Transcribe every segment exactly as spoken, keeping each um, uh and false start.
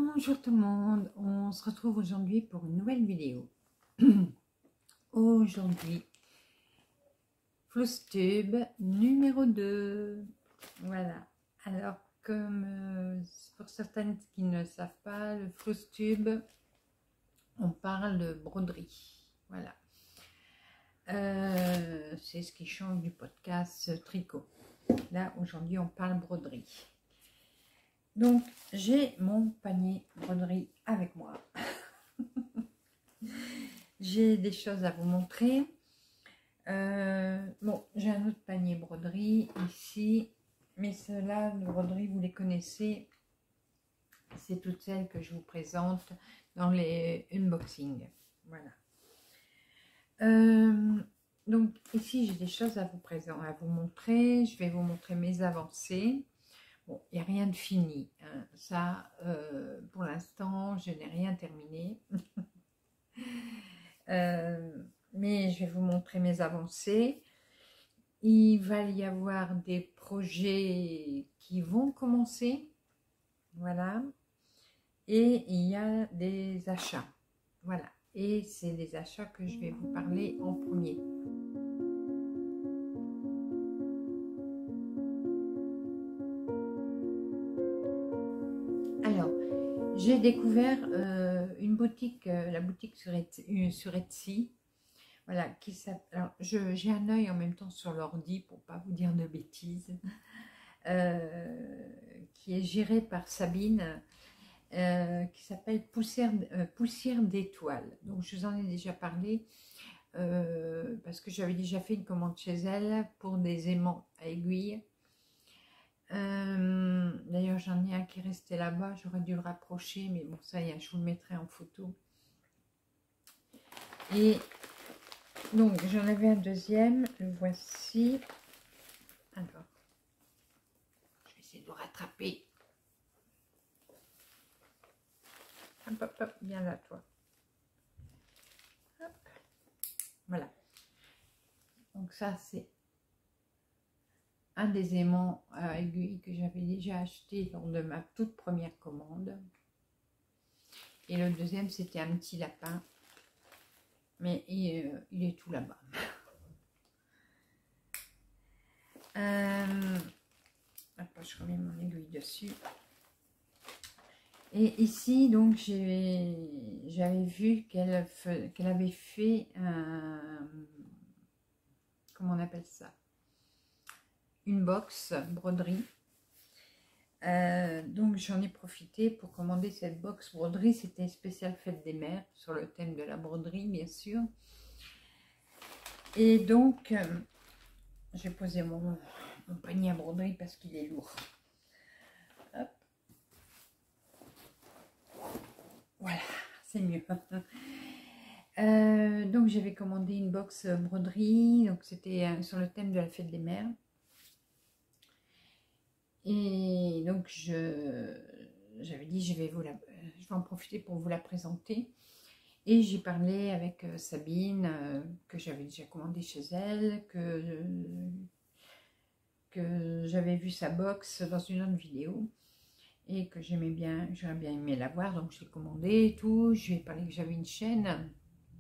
Bonjour tout le monde, on se retrouve aujourd'hui pour une nouvelle vidéo. Aujourd'hui, Flosstube numéro deux. Voilà, alors comme euh, pour certaines qui ne le savent pas, le Flosstube, on parle de broderie. Voilà, euh, c'est ce qui change du podcast tricot. Là, aujourd'hui, on parle broderie. Donc, j'ai mon panier broderie avec moi. J'ai des choses à vous montrer. Euh, bon, j'ai un autre panier broderie ici. Mais ceux-là, de broderie, vous les connaissez. C'est toutes celles que je vous présente dans les unboxings. Voilà. Euh, donc, ici, j'ai des choses à vous présenter, à vous montrer. Je vais vous montrer mes avancées. Bon, il n'y a rien de fini, hein. Ça, euh, pour l'instant, je n'ai rien terminé. euh, mais je vais vous montrer mes avancées. Il va y avoir des projets qui vont commencer. Voilà. Et il y a des achats. Voilà. Et c'est des achats que je vais vous parler en premier. Alors, j'ai découvert euh, une boutique, euh, la boutique sur Etsy, sur Etsy voilà, qui s'appelle. J'ai un œil en même temps sur l'ordi pour pas vous dire de bêtises, euh, qui est gérée par Sabine, euh, qui s'appelle Poussière, euh, Poussière d'étoiles. Donc, je vous en ai déjà parlé euh, parce que j'avais déjà fait une commande chez elle pour des aimants à aiguilles. Euh, D'ailleurs, j'en ai un qui restait là-bas, j'aurais dû le rapprocher, mais bon, ça y est, je vous le mettrai en photo. Et donc, j'en avais un deuxième, le voici. Alors, je vais essayer de le rattraper. Hop, hop, hop, viens là, toi. Hop. Voilà. Donc, ça, c'est un des aimants à aiguille que j'avais déjà acheté lors de ma toute première commande. Et le deuxième, c'était un petit lapin. Mais il, euh, il est tout là-bas. Euh, après, je remets mon aiguille dessus. Et ici, donc, j'avais vu qu'elle qu'elle avait fait un... Comment on appelle ça? Une box broderie. Euh, donc, j'en ai profité pour commander cette box broderie. C'était spécial fête des mères, sur le thème de la broderie, bien sûr. Et donc, euh, j'ai posé mon, mon panier à broderie parce qu'il est lourd. Hop. Voilà, c'est mieux. Euh, donc, j'avais commandé une box broderie. Donc, c'était euh, sur le thème de la fête des mères. Et donc, je j'avais dit, je vais, vous la, je vais en profiter pour vous la présenter. Et j'ai parlé avec euh, Sabine, euh, que j'avais déjà commandé chez elle, que, euh, que j'avais vu sa box dans une autre vidéo. Et que j'aimais bien, j'aurais bien aimé la voir, donc je l'ai commandé et tout. Je lui ai parlé que j'avais une chaîne.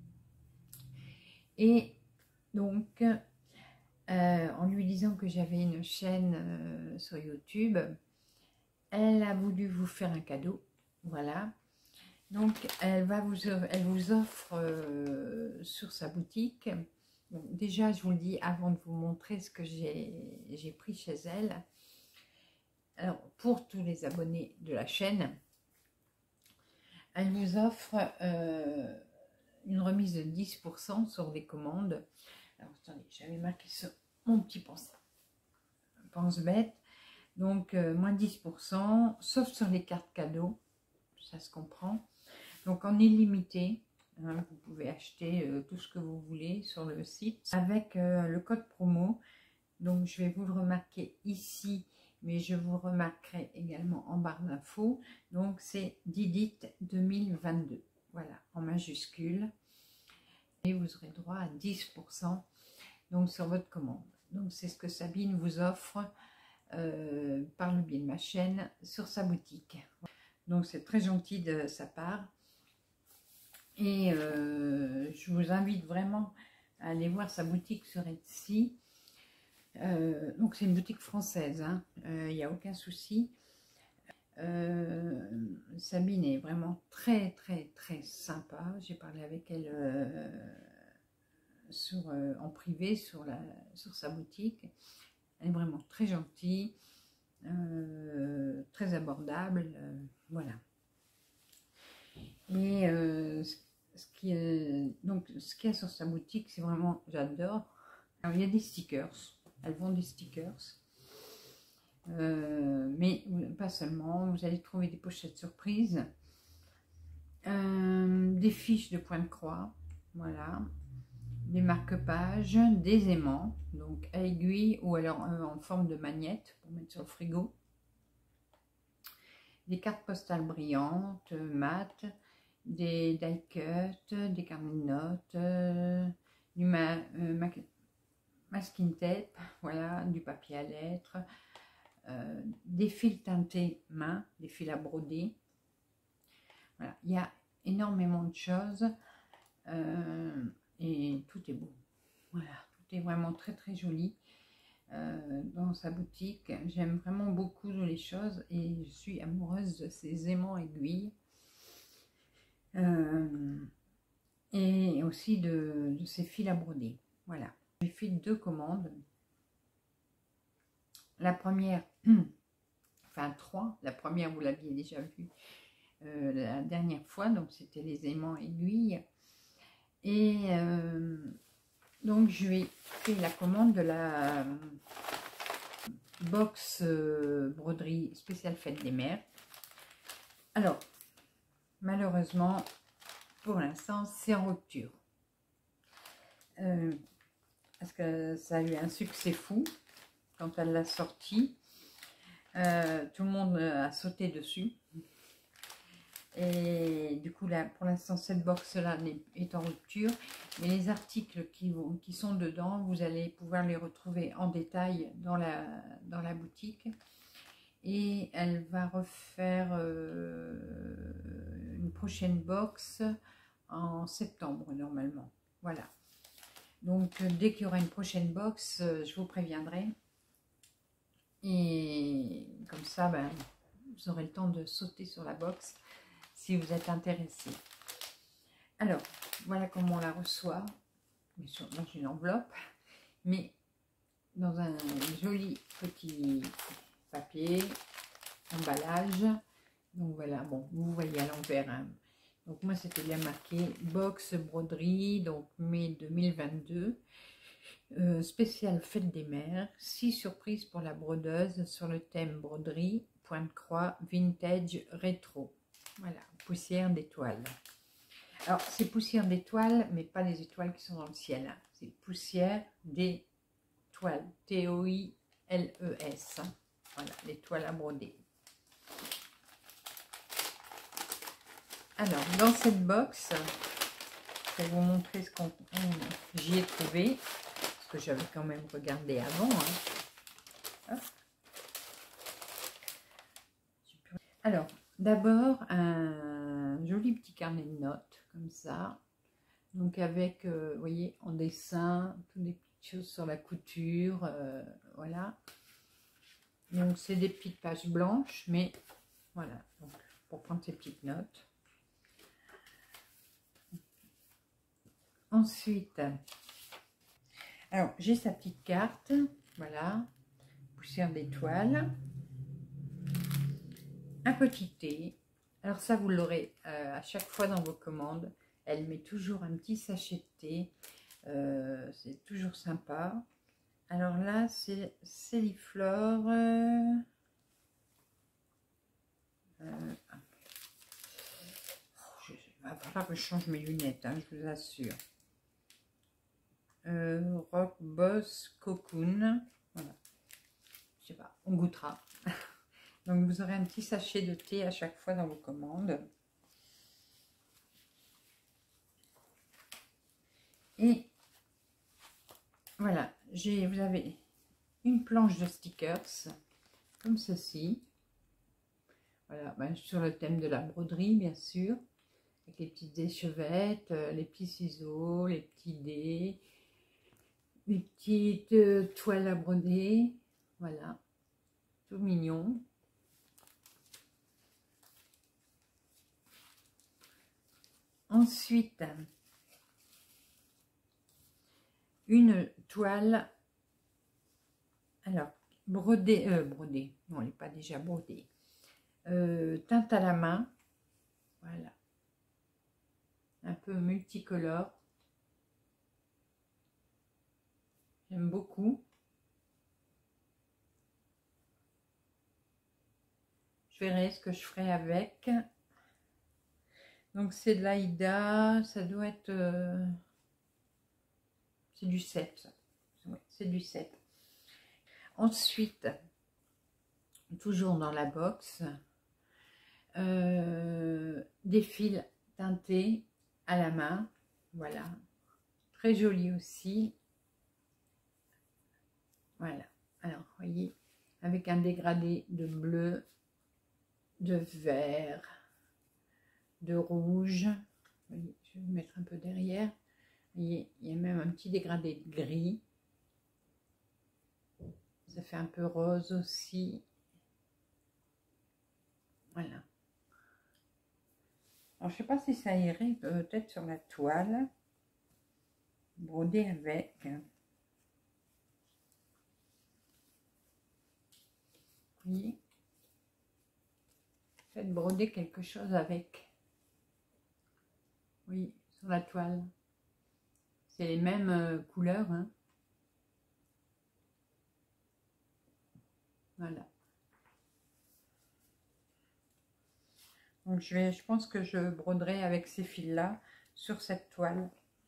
Et donc, euh, en lui disant que j'avais une chaîne euh, sur YouTube, elle a voulu vous faire un cadeau. Voilà. Donc, elle, va vous, elle vous offre euh, sur sa boutique. Donc, déjà, je vous le dis avant de vous montrer ce que j'ai pris chez elle. Alors, pour tous les abonnés de la chaîne, elle vous offre euh, une remise de dix pour cent sur des commandes. Alors, attendez, j'avais marqué sur mon petit pense, pense-bête. Donc, euh, moins dix pour cent, sauf sur les cartes cadeaux. Ça se comprend. Donc, en illimité, hein, vous pouvez acheter euh, tout ce que vous voulez sur le site avec euh, le code promo. Donc, je vais vous le remarquer ici, mais je vous remarquerai également en barre d'infos. Donc, c'est Didit deux mille vingt-deux. Voilà, en majuscule. Et vous aurez droit à dix pour cent donc, sur votre commande. Donc, c'est ce que Sabine vous offre euh, par le biais de ma chaîne sur sa boutique. Donc c'est très gentil de sa part. Et euh, je vous invite vraiment à aller voir sa boutique sur Etsy. Euh, donc c'est une boutique française, hein. euh, il n'y a aucun souci. Euh, Sabine est vraiment très très très sympa. J'ai parlé avec elle euh, sur, euh, en privé sur, la, sur sa boutique. Elle est vraiment très gentille, euh, très abordable, euh, voilà. Et euh, ce qui est, donc ce qu'il y a sur sa boutique, c'est vraiment, j'adore. Alors il y a des stickers, elles vendent des stickers. Euh, mais pas seulement, vous allez trouver des pochettes surprises, euh, des fiches de point de croix, voilà, des marque-pages, des aimants, donc à aiguille ou alors euh, en forme de magnète pour mettre sur le frigo, des cartes postales brillantes, euh, mat, des die cut, des carnets de notes, euh, du ma, euh, ma, masking tape, voilà, du papier à lettres. Euh, des fils teintés main, des fils à broder. Voilà, il y a énormément de choses euh, et tout est beau. Voilà, tout est vraiment très très joli euh, dans sa boutique. J'aime vraiment beaucoup les choses et je suis amoureuse de ces aimants aiguilles euh, et aussi de, de ces fils à broder. Voilà, j'ai fait deux commandes. La première, enfin trois, la première vous l'aviez déjà vue euh, la dernière fois, donc c'était les aimants aiguilles. Et euh, donc je vais faire la commande de la box euh, broderie spéciale fête des mères. Alors, malheureusement, pour l'instant, c'est en rupture. Euh, parce que ça a eu un succès fou quand elle l'a sorti. Euh, tout le monde a sauté dessus. Et du coup, là, pour l'instant, cette box-là est en rupture. Mais les articles qui, vont, qui sont dedans, vous allez pouvoir les retrouver en détail dans la, dans la boutique. Et elle va refaire euh, une prochaine box en septembre, normalement. Voilà. Donc, dès qu'il y aura une prochaine box, je vous préviendrai. Et comme ça, ben, vous aurez le temps de sauter sur la box si vous êtes intéressé. Alors, voilà comment on la reçoit, bien sûr dans une enveloppe, mais dans un joli petit papier, emballage. Donc voilà, bon, vous voyez à l'envers. Hein. Donc moi, c'était bien marqué box broderie, donc mai deux mille vingt-deux, euh, spécial fête des mères, six surprises pour la brodeuse sur le thème broderie, point de croix, vintage, rétro. Voilà, poussière d'étoiles. Alors, c'est poussière d'étoiles, mais pas les étoiles qui sont dans le ciel. Hein. C'est poussière d'étoiles. T O I L E S. Voilà, l'étoile à broder. Alors, dans cette box, je vais vous montrer ce qu'on j'y ai trouvé. Parce que j'avais quand même regardé avant. Hein. Alors, d'abord, un joli petit carnet de notes, comme ça. Donc, avec, euh, vous voyez, en dessin, toutes les petites choses sur la couture, euh, voilà. Donc, c'est des petites pages blanches, mais voilà, donc, pour prendre ces petites notes. Ensuite, alors, j'ai sa petite carte, voilà, poussière d'étoiles. Un petit thé. Alors ça, vous l'aurez euh, à chaque fois dans vos commandes. Elle met toujours un petit sachet de thé. Euh, c'est toujours sympa. Alors là, c'est Céliflore. Euh, euh, oh, je, il va falloir que je change mes lunettes, hein, je vous assure. Euh, Rock Boss Cocoon. Voilà. Je sais pas, on goûtera. Donc, vous aurez un petit sachet de thé à chaque fois dans vos commandes. Et voilà, j'ai, vous avez une planche de stickers, comme ceci. Voilà, ben, sur le thème de la broderie, bien sûr, avec les petites échevettes, euh, les petits ciseaux, les petits dés, les petites euh, toiles à broder, voilà, tout mignon. Ensuite, une toile, alors, brodée, euh, brodée, non, elle n'est pas déjà brodée, euh, teinte à la main, voilà, un peu multicolore, j'aime beaucoup. Je verrai ce que je ferai avec. Donc c'est de l'Aïda, ça doit être... Euh, c'est du sept. Ouais, c'est du sept. Ensuite, toujours dans la box, euh, des fils teintés à la main. Voilà. Très joli aussi. Voilà. Alors, voyez, avec un dégradé de bleu, de vert, de rouge. Voyez, je vais vous mettre un peu derrière. Voyez, il y a même un petit dégradé de gris. Ça fait un peu rose aussi. Voilà. Alors, je sais pas si ça irait peut-être sur la toile. Broder avec. Vous voyez? Faites broder quelque chose avec. Oui, sur la toile. C'est les mêmes euh, couleurs. Hein. Voilà. Donc je vais, je pense que je broderai avec ces fils-là sur cette toile.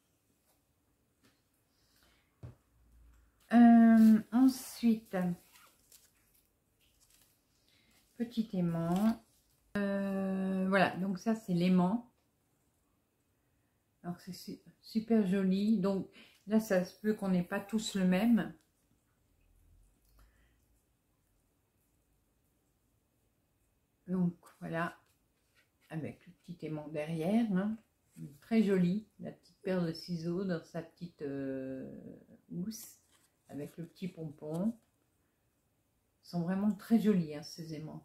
Euh, ensuite, petit aimant. Euh, voilà, donc ça c'est l'aimant. Alors c'est super joli. Donc là, ça se peut qu'on n'ait pas tous le même. Donc voilà, avec le petit aimant derrière. Hein. Très joli, la petite paire de ciseaux dans sa petite euh, housse, avec le petit pompon. Ils sont vraiment très jolis, hein, ces aimants.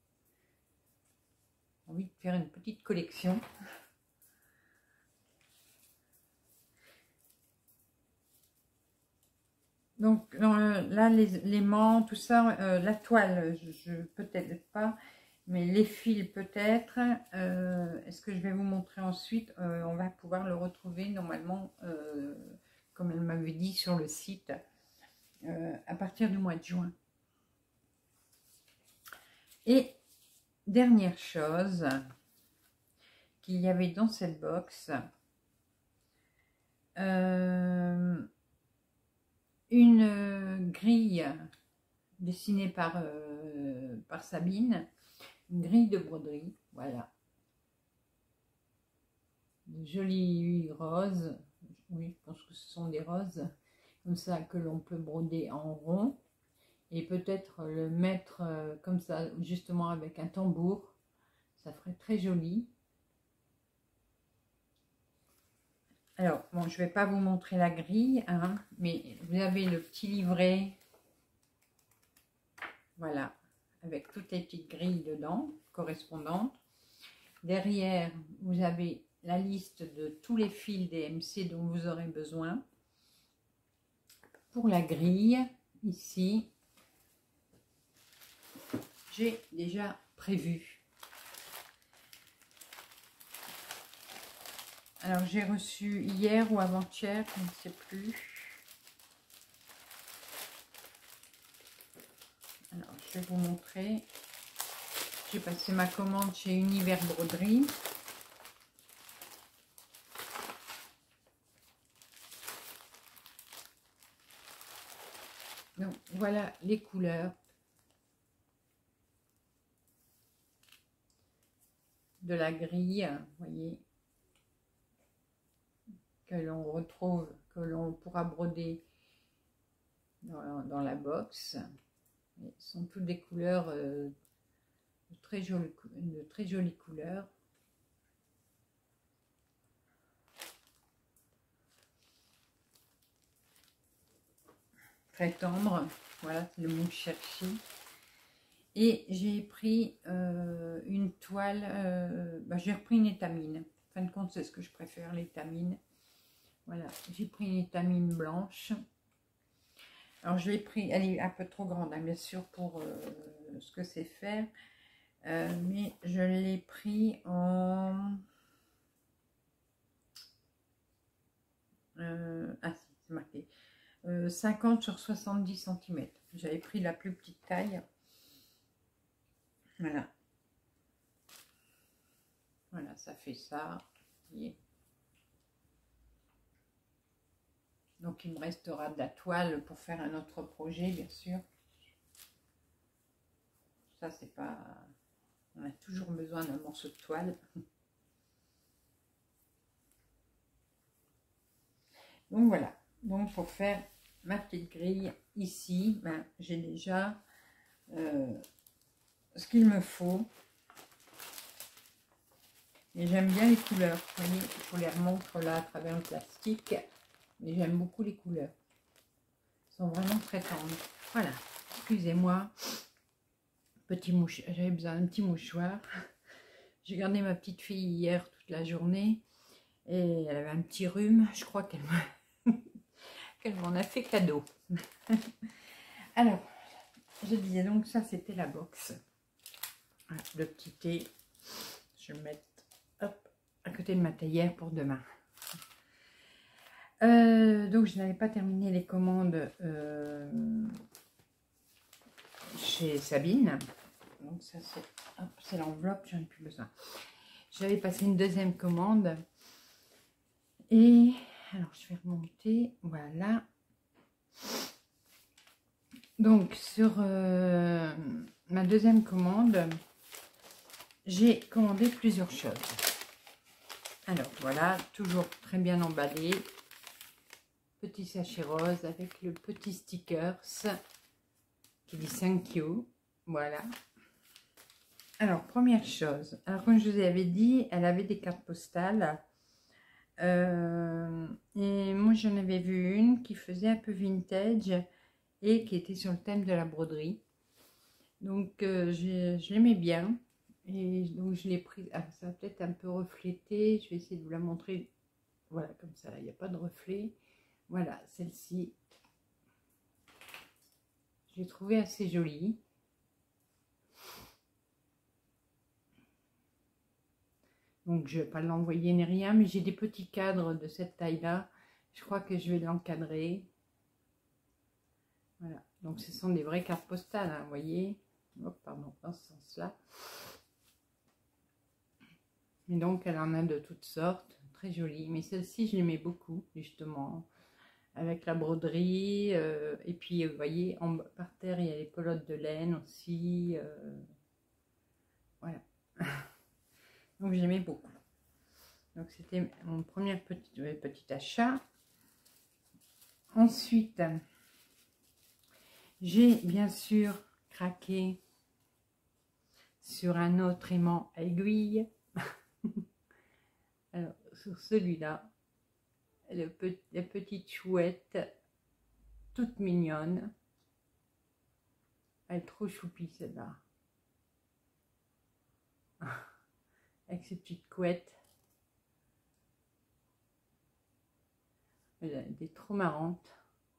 J'ai envie de faire une petite collection. Donc là, les l'aimant, tout ça, euh, la toile, je, je peut-être pas, mais les fils peut-être. Euh, Est-ce que je vais vous montrer ensuite? euh, On va pouvoir le retrouver normalement, euh, comme elle m'avait dit sur le site, euh, à partir du mois de juin. Et dernière chose qu'il y avait dans cette box, euh, une grille dessinée par, euh, par Sabine, une grille de broderie, voilà. De jolies roses, oui, je pense que ce sont des roses, comme ça que l'on peut broder en rond. Et peut-être le mettre euh, comme ça, justement avec un tambour, ça ferait très joli. Alors, bon, je ne vais pas vous montrer la grille, hein, mais vous avez le petit livret, voilà, avec toutes les petites grilles dedans, correspondantes. Derrière, vous avez la liste de tous les fils D M C dont vous aurez besoin. Pour la grille, ici, j'ai déjà prévu. Alors, j'ai reçu hier ou avant-hier, je ne sais plus. Alors, je vais vous montrer. J'ai passé ma commande chez Univers Broderie. Donc, voilà les couleurs de la grille, vous voyez, que l'on retrouve, que l'on pourra broder dans, dans la box. Ce sont toutes des couleurs euh, de très jolies, de très jolies couleurs. Très tendre, voilà, c'est le mot cherché. Et j'ai pris euh, une toile, euh, bah, j'ai repris une étamine. En fin de compte, c'est ce que je préfère, l'étamine. Voilà, j'ai pris une étamine blanche. Alors, je l'ai pris, elle est un peu trop grande, hein, bien sûr, pour euh, ce que c'est faire. Euh, mais je l'ai pris en... Euh, ah si, c'est marqué. Euh, cinquante sur soixante-dix centimètres. J'avais pris la plus petite taille. Voilà. Voilà, ça fait ça. Voyez. Donc, il me restera de la toile pour faire un autre projet, bien sûr. Ça, c'est pas... On a toujours besoin d'un morceau de toile. Donc, voilà. Donc, pour faire ma petite grille ici, ben, j'ai déjà euh, ce qu'il me faut. Et j'aime bien les couleurs. Vous voyez, je vous les remontre là à travers le plastique. Mais j'aime beaucoup les couleurs. Elles sont vraiment très tendres. Voilà. Excusez-moi. Petit mouche. J'avais besoin d'un petit mouchoir. J'ai gardé ma petite fille hier toute la journée. Et elle avait un petit rhume. Je crois qu'elle me... qu'elle m'en a fait cadeau. Alors, je disais donc ça, c'était la box. Voilà, le petit thé. Je vais le mettre hop, à côté de ma théière pour demain. Euh, donc, je n'avais pas terminé les commandes euh, chez Sabine. Donc, ça, c'est l'enveloppe, j'en ai plus besoin. J'avais passé une deuxième commande. Et, alors, je vais remonter. Voilà. Donc, sur euh, ma deuxième commande, j'ai commandé plusieurs choses. Alors, voilà, toujours très bien emballé. Petit sachet rose avec le petit stickers qui dit thank you. Voilà. Alors, première chose. Alors, comme je vous avais dit, elle avait des cartes postales. Euh, et moi, j'en avais vu une qui faisait un peu vintage et qui était sur le thème de la broderie. Donc, euh, je, je l'aimais bien. Et donc, je l'ai prise. Ah, ça va peut-être un peu refléter. Je vais essayer de vous la montrer. Voilà, comme ça, il n'y a pas de reflet. Voilà, celle-ci. Je l'ai trouvée assez jolie. Donc, je ne vais pas l'envoyer ni rien, mais j'ai des petits cadres de cette taille-là. Je crois que je vais l'encadrer. Voilà, donc ce sont des vraies cartes postales, hein, vous voyez. Oh, pardon, dans ce sens-là. Et donc, elle en a de toutes sortes, très jolies. Mais celle-ci, je l'aimais beaucoup, justement, avec la broderie. Euh, et puis, vous voyez, en, par terre, il y a les pelotes de laine aussi. Euh, voilà. Donc, j'aimais beaucoup. Donc, c'était mon premier petit, petit achat. Ensuite, j'ai bien sûr craqué sur un autre aimant aiguille. Alors, sur celui-là, la petite chouette, toute mignonne. Elle est trop choupie, celle-là. Avec ses petites couettes. Elle est trop marrante.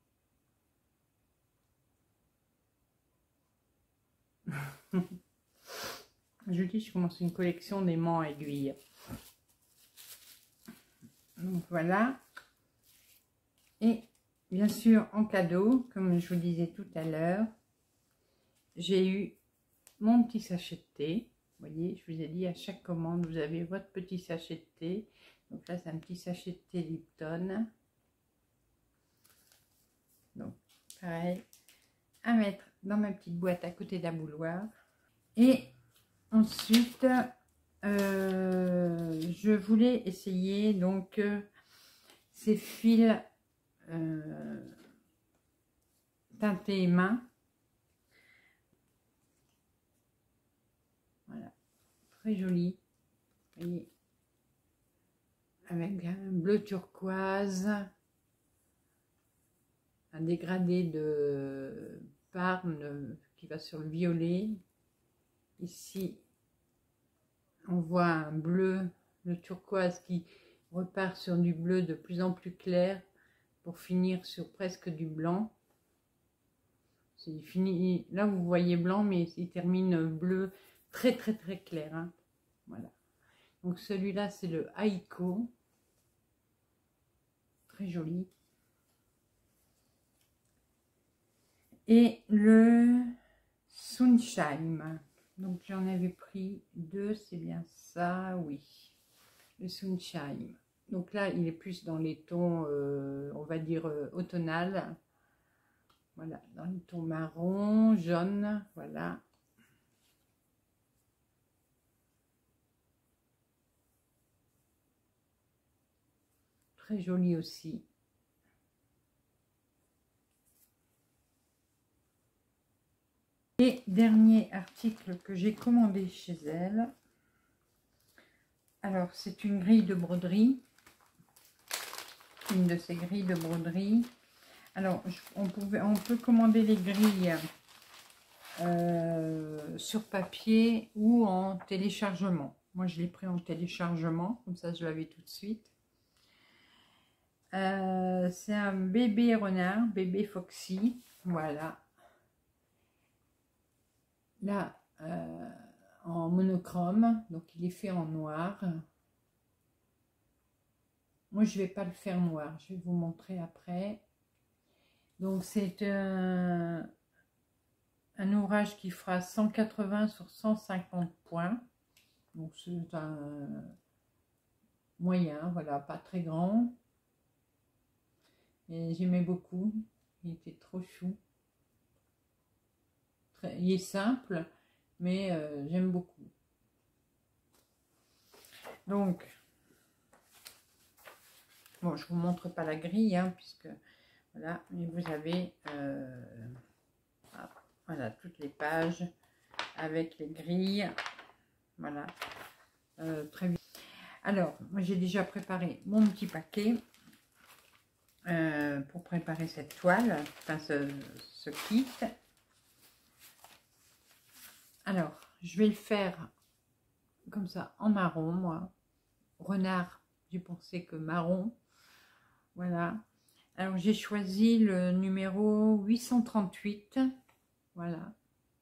Je dis, je commence une collection d'aimants aiguilles. Donc voilà. Et bien sûr, en cadeau, comme je vous disais tout à l'heure, j'ai eu mon petit sachet de thé. Vous voyez, je vous ai dit, à chaque commande, vous avez votre petit sachet de thé. Donc là, c'est un petit sachet de thé Lipton. Donc, pareil, à mettre dans ma petite boîte à côté d'un bouilloire. Et ensuite, euh, je voulais essayer donc euh, ces fils euh, teintés main. très joli. Vous voyez, avec un bleu turquoise, un dégradé de Parme qui va sur le violet. Ici, on voit un bleu, le turquoise qui repart sur du bleu de plus en plus clair pour finir sur presque du blanc. C'est fini. Là, vous voyez blanc, mais il termine bleu très très très clair. Hein. Voilà. Donc celui-là, c'est le Aiko. Très joli. Et le Sunshine. Donc j'en avais pris deux, c'est bien ça, oui. Le Sunshine. Donc là, il est plus dans les tons, euh, on va dire, euh, automnal. Voilà, dans les tons marron, jaune, voilà. Très joli aussi. Et dernier article que j'ai commandé chez elle. Alors, c'est une grille de broderie. Une de ces grilles de broderie. Alors, on, pouvait, on peut commander les grilles euh, sur papier ou en téléchargement. Moi, je l'ai pris en téléchargement, comme ça je l'avais tout de suite. Euh, c'est un bébé renard, bébé Foxy, voilà. Là, euh, en monochrome, donc il est fait en noir. Moi, je ne vais pas le faire noir, je vais vous montrer après. Donc, c'est un, un ouvrage qui fera cent quatre-vingts sur cent cinquante points. Donc, c'est un moyen, voilà, pas très grand. Et j'aimais beaucoup, il était trop chou. Très, il est simple, mais euh, j'aime beaucoup. Donc, bon, je ne vous montre pas la grille, hein, puisque... Voilà, et vous avez euh, voilà, toutes les pages avec les grilles. Voilà, euh, très bien. Alors, moi j'ai déjà préparé mon petit paquet euh, pour préparer cette toile, enfin ce, ce kit. Alors, je vais le faire comme ça en marron, moi. Renard, j'ai pensé que marron. Voilà. Alors, j'ai choisi le numéro huit cent trente-huit. Voilà.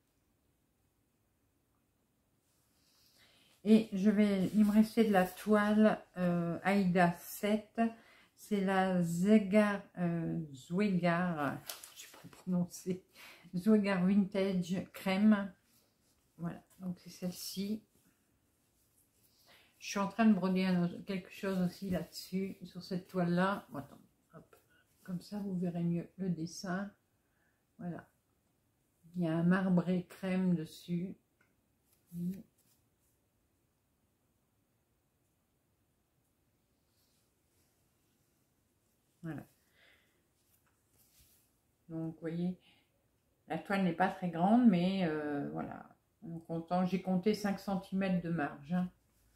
Et je vais, il me restait de la toile euh, Aïda sept. C'est la Zwegar, euh, Zwegar, je ne sais pas prononcer, Zwegar Vintage Crème. Voilà, donc c'est celle-ci. Je suis en train de broder un, quelque chose aussi là-dessus, sur cette toile-là. Bon, attends. Comme ça, vous verrez mieux le dessin. Voilà. Il y a un marbré crème dessus. Voilà. Donc, vous voyez, la toile n'est pas très grande, mais euh, voilà. J'ai compté cinq centimètres de marge. Hein.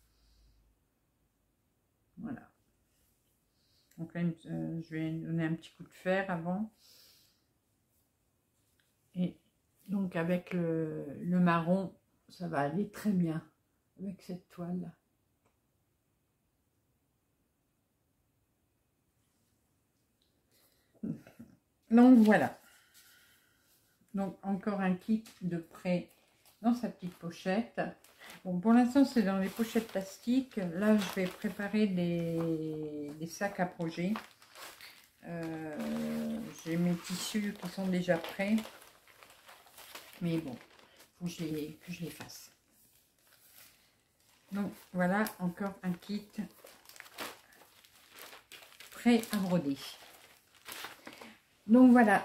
Voilà. Donc là, euh, je vais donner un petit coup de fer avant. Et donc avec le, le marron, ça va aller très bien avec cette toile. Donc voilà. Donc encore un kit de prêt dans sa petite pochette. Bon, pour l'instant, c'est dans les pochettes plastiques. Là, je vais préparer des, des sacs à projet. Euh, J'ai mes tissus qui sont déjà prêts. Mais bon, il faut que je les, que je les fasse. Donc, voilà, encore un kit prêt à broder. Donc, voilà.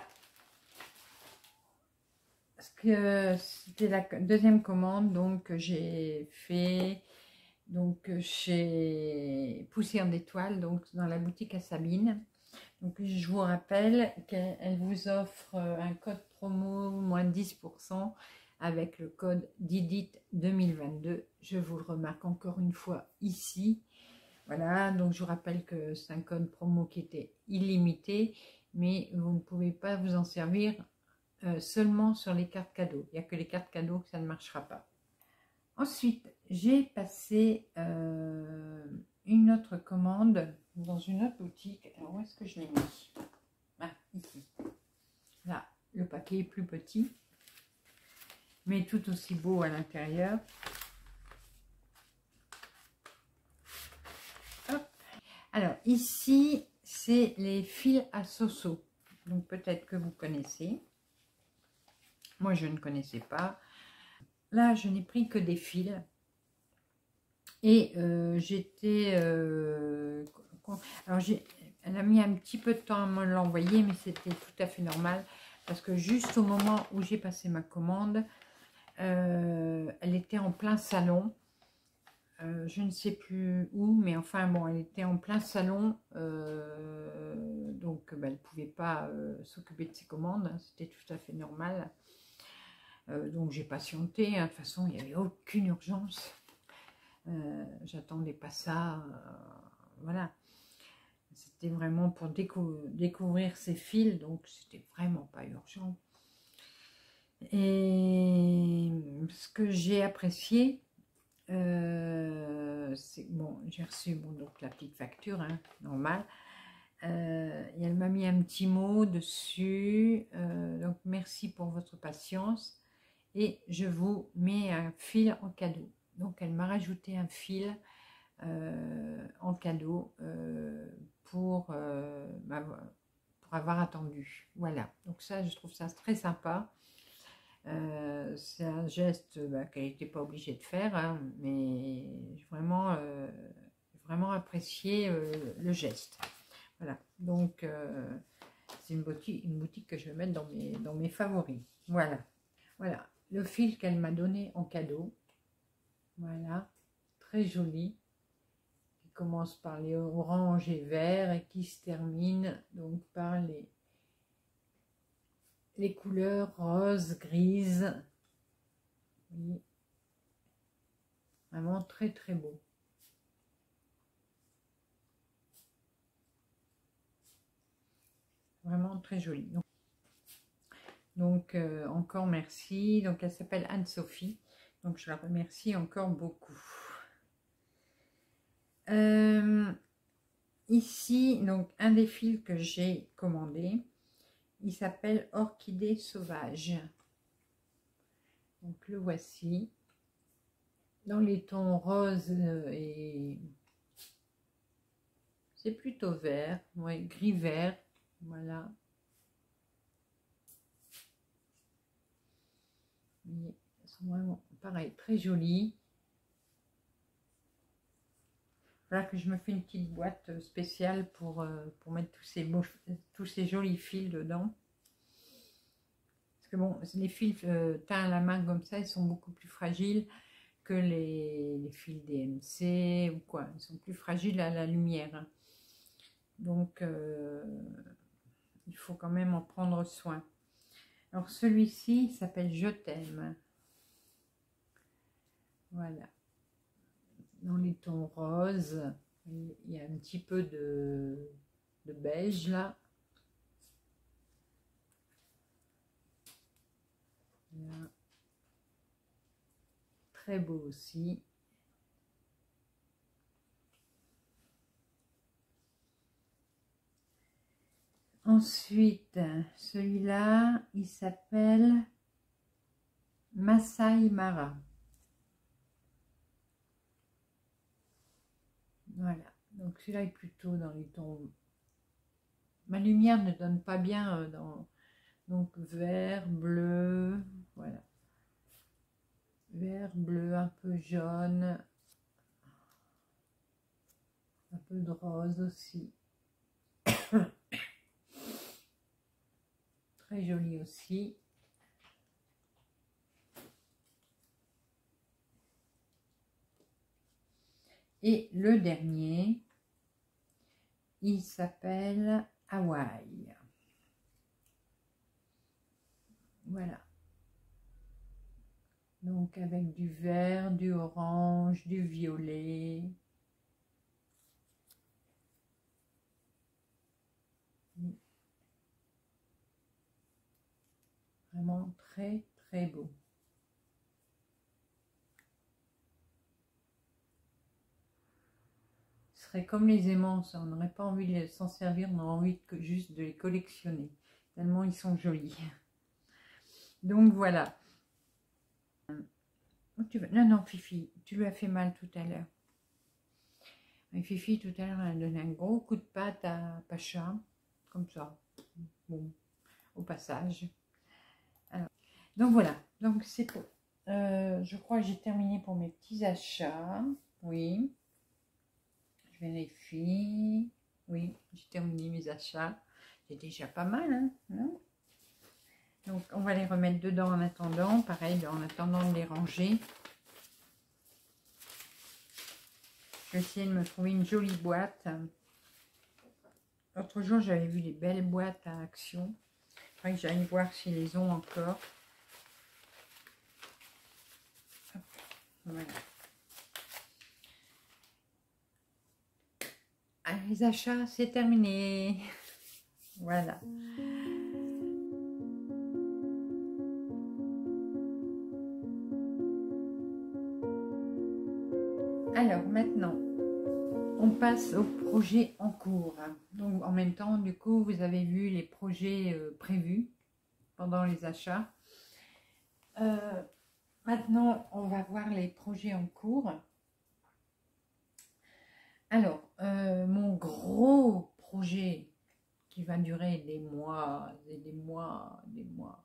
C'était la deuxième commande donc que j'ai fait donc chez Poussière d'étoiles, donc dans la boutique à Sabine. Donc je vous rappelle qu'elle vous offre un code promo moins dix pour cent avec le code Didit deux mille vingt-deux. Je vous le remarque encore une fois ici. Voilà, donc je vous rappelle que c'est un code promo qui était illimité, mais vous ne pouvez pas vous en servir euh, seulement sur les cartes cadeaux. Il n'y a que les cartes cadeaux que ça ne marchera pas. Ensuite, j'ai passé euh, une autre commande dans une autre boutique. Alors, où est-ce que je l'ai mis? Ah, ici. Là, le paquet est plus petit, mais tout aussi beau à l'intérieur. Alors, ici, c'est les fils à Soso. Donc, peut-être que vous connaissez. Moi, je ne connaissais pas. Là, je n'ai pris que des fils. Et euh, j'étais... Euh, alors, elle a mis un petit peu de temps à me l'envoyer, mais c'était tout à fait normal. Parce que juste au moment où j'ai passé ma commande, euh, elle était en plein salon. Euh, je ne sais plus où, mais enfin bon, elle était en plein salon. Euh, donc, ben, elle ne pouvait pas euh, s'occuper de ses commandes. Hein, c'était tout à fait normal. Euh, donc j'ai patienté, hein. De toute façon il n'y avait aucune urgence, euh, j'attendais pas ça, euh, voilà, c'était vraiment pour décou découvrir ces fils, donc c'était vraiment pas urgent. Et ce que j'ai apprécié, euh, c'est bon, j'ai reçu bon, donc la petite facture, hein, normale, euh, et elle m'a mis un petit mot dessus, euh, donc merci pour votre patience. Et je vous mets un fil en cadeau. Donc, elle m'a rajouté un fil euh, en cadeau euh, pour, euh, pour avoir attendu. Voilà. Donc, ça, je trouve ça très sympa. Euh, c'est un geste bah, qu'elle n'était pas obligée de faire, hein, mais vraiment, euh, vraiment apprécié euh, le geste. Voilà. Donc, euh, c'est une boutique, une boutique que je vais mettre dans mes, dans mes favoris. Voilà. Voilà. Le fil qu'elle m'a donné en cadeau, voilà, très joli, qui commence par les oranges et verts et qui se termine donc par les, les couleurs rose, grise, oui. Vraiment très très beau. Vraiment très joli. Donc, donc euh, encore merci. Donc elle s'appelle Anne-Sophie. Donc je la remercie encore beaucoup. Euh, ici, donc un des fils que j'ai commandé, il s'appelle Orchidée sauvage. Donc le voici. Dans les tons rose et c'est plutôt vert, ouais, gris vert, voilà. Ils sont vraiment pareil, très jolis. Voilà que je me fais une petite boîte spéciale pour, euh, pour mettre tous ces, beaux, tous ces jolis fils dedans. Parce que bon, les fils euh, teints à la main comme ça, ils sont beaucoup plus fragiles que les, les fils D M C ou quoi. Ils sont plus fragiles à la lumière. Donc, euh, il faut quand même en prendre soin. Alors, celui-ci s'appelle Je t'aime. Voilà. Dans les tons roses, il y a un petit peu de, de beige là. Là. Très beau aussi. Ensuite, celui-là, il s'appelle Masai Mara. Voilà, donc celui-là est plutôt dans les tons... Ma lumière ne donne pas bien euh, dans... Donc vert, bleu, voilà. Vert, bleu, un peu jaune. Un peu de rose aussi. Très joli aussi. Et le dernier, il s'appelle Hawaï. Voilà. Donc avec du vert, du orange, du violet. Vraiment très très beau. Ce serait comme les aimants, ça, on n'aurait pas envie de s'en servir, on a envie que juste de les collectionner. Tellement ils sont jolis. Donc voilà. Tu vas... Non, non, Fifi, tu lui as fait mal tout à l'heure. Fifi, tout à l'heure, elle a donné un gros coup de patte à Pacha, comme ça. Bon, au passage. Alors, donc voilà, donc c'est pour... Euh, je crois que j'ai terminé pour mes petits achats. Oui. Je vérifie. Oui, j'ai terminé mes achats. C'est déjà pas mal, hein, non? Donc, on va les remettre dedans en attendant. Pareil, en attendant de les ranger. Je vais essayer de me trouver une jolie boîte. L'autre jour, j'avais vu les belles boîtes à Action. Il faudrait que j'aille voir s'ils les ont encore. Hop, voilà. Ah, les achats, c'est terminé. Voilà. Alors maintenant, on passe au projet en cours. Donc en même temps, du coup, vous avez vu les projets euh, prévus pendant les achats. Euh, maintenant, on va voir les projets en cours. Alors, euh, mon gros projet qui va durer des mois et des mois, des mois,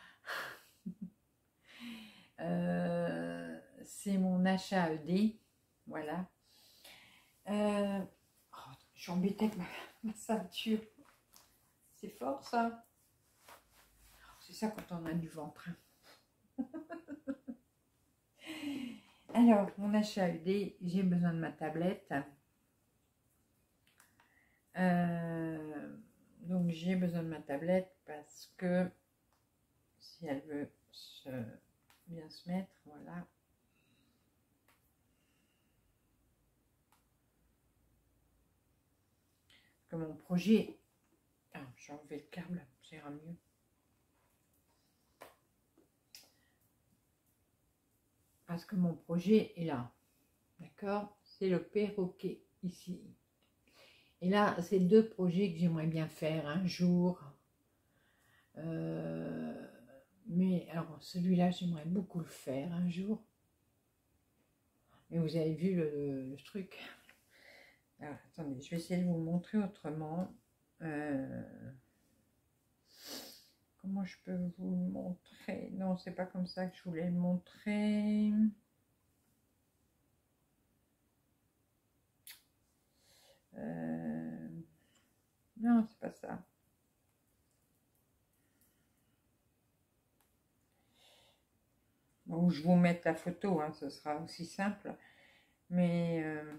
euh, c'est mon achat E D. Voilà. Euh, oh, je suis embêtée avec ma, ma ceinture. C'est fort ça. C'est ça quand on a du ventre. Alors, mon achat E D, j'ai besoin de ma tablette. Euh, donc, j'ai besoin de ma tablette parce que si elle veut se, bien se mettre, voilà. Que mon projet... Ah, j'ai enlevé le câble, ça ira mieux. Parce que mon projet est là. D'accord? C'est le perroquet ici. Et là, c'est deux projets que j'aimerais bien faire un jour. Euh, mais alors, celui-là, j'aimerais beaucoup le faire un jour. Mais vous avez vu le, le, le truc. Alors, attendez, je vais essayer de vous le montrer autrement. Euh, comment je peux vous le montrer? Non, c'est pas comme ça que je voulais le montrer. Euh, non, c'est pas ça. Bon, je vous mette la photo, hein, ce sera aussi simple. Mais... Euh,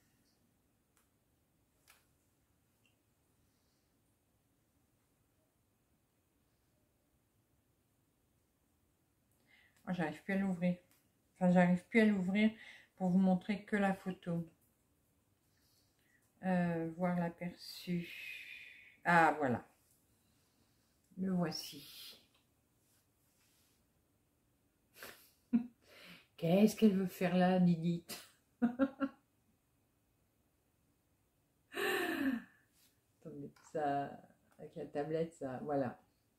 oh, j'arrive plus à l'ouvrir. Enfin, j'arrive plus à l'ouvrir pour vous montrer que la photo. Euh, voir l'aperçu. Ah, voilà. Le voici. Qu'est-ce qu'elle veut faire là, Didite? Attendez, ça, avec la tablette, ça, voilà.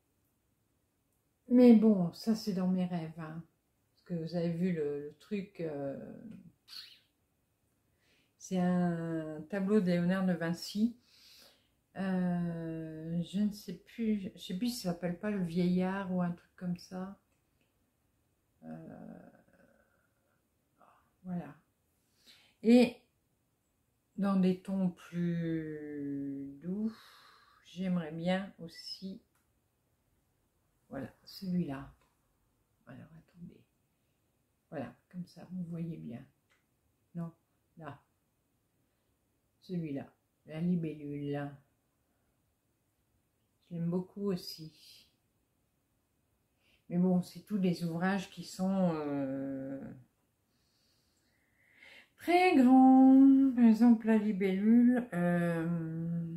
Mais bon, ça c'est dans mes rêves, hein. Parce que vous avez vu le, le truc, euh, c'est un tableau de Léonard de Vinci. Euh, je ne sais plus, je sais plus si ça s'appelle pas le vieillard ou un truc comme ça. Euh, voilà. Et dans des tons plus doux, j'aimerais bien aussi, voilà, celui-là. Alors, attendez. Voilà, comme ça, vous voyez bien. Non, là. Celui-là, la libellule. Je l'aime beaucoup aussi. Mais bon, c'est tous des ouvrages qui sont euh, très grands. Par exemple, la libellule. Euh,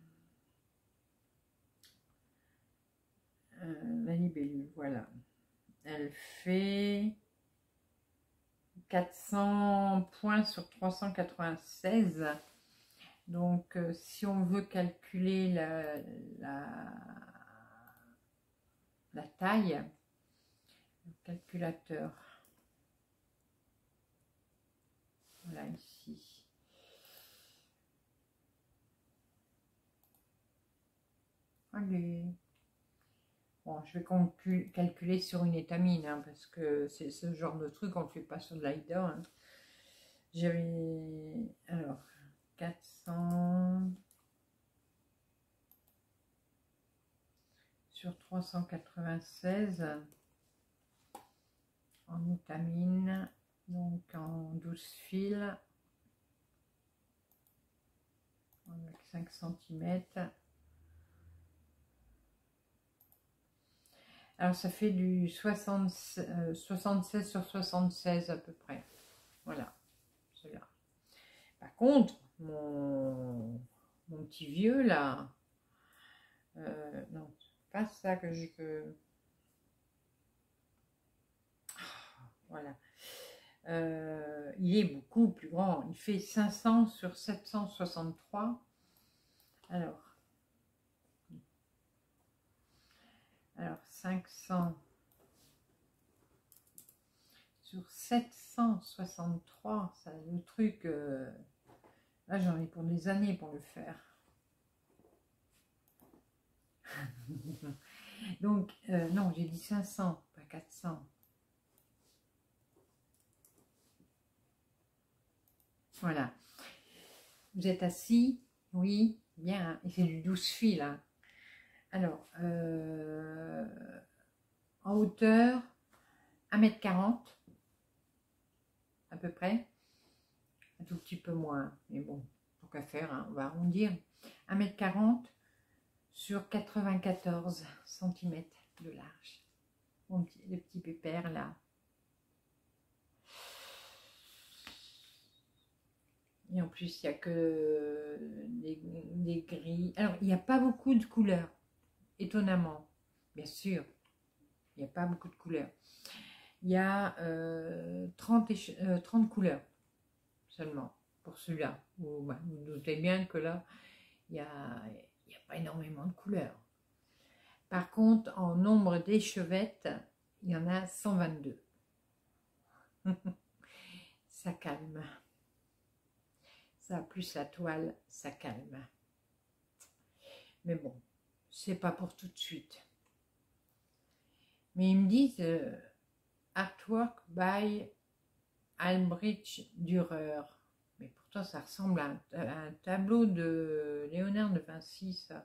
euh, la libellule, voilà. Elle fait quatre cents points sur trois cent quatre-vingt-seize. Donc, euh, si on veut calculer la, la, la taille, le calculateur, voilà ici. Allez. Bon, je vais calculer sur une étamine, hein, parce que c'est ce genre de truc, on ne le fait pas sur de l'Aïda. Hein. J'avais... Alors, quatre cents sur trois cent quatre-vingt-seize en étamine, donc en douze fils, avec cinq centimètres. Alors, ça fait du soixante, euh, soixante-seize sur soixante-seize à peu près. Voilà, c'est là. Par contre, mon, mon petit vieux, là, euh, non, c'est pas ça que je veux. Voilà. Euh, il est beaucoup plus grand. Il fait cinq cents sur sept cent soixante-trois. Alors, alors cinq cents sur sept cent soixante-trois, ça, le truc, euh, là j'en ai pour des années pour le faire. Donc, euh, non, j'ai dit cinq cents, pas quatre cents. Voilà. Vous êtes assis? Oui, bien. Et c'est du douze fils, là. Alors, euh, en hauteur, un mètre quarante, à peu près. Un tout petit peu moins, mais bon, tant qu'à faire, hein, on va arrondir. un mètre quarante sur quatre-vingt-quatorze centimètres de large. Mon petit, le petit pépère, là. Et en plus, il n'y a que des, des gris. Alors, il n'y a pas beaucoup de couleurs, étonnamment. Bien sûr, il n'y a pas beaucoup de couleurs. Il y a euh, trente, euh, trente couleurs seulement pour celui-là. Vous, bah, vous doutez bien que là, il n'y a, a pas énormément de couleurs. Par contre, en nombre d'échevettes, il y en a cent vingt-deux. Ça calme. Ça, plus la toile, ça calme. Mais bon, c'est pas pour tout de suite. Mais ils me disent euh, Artwork by Albrecht Dürer. Mais pourtant, ça ressemble à un, à un tableau de Léonard de Vinci, ça.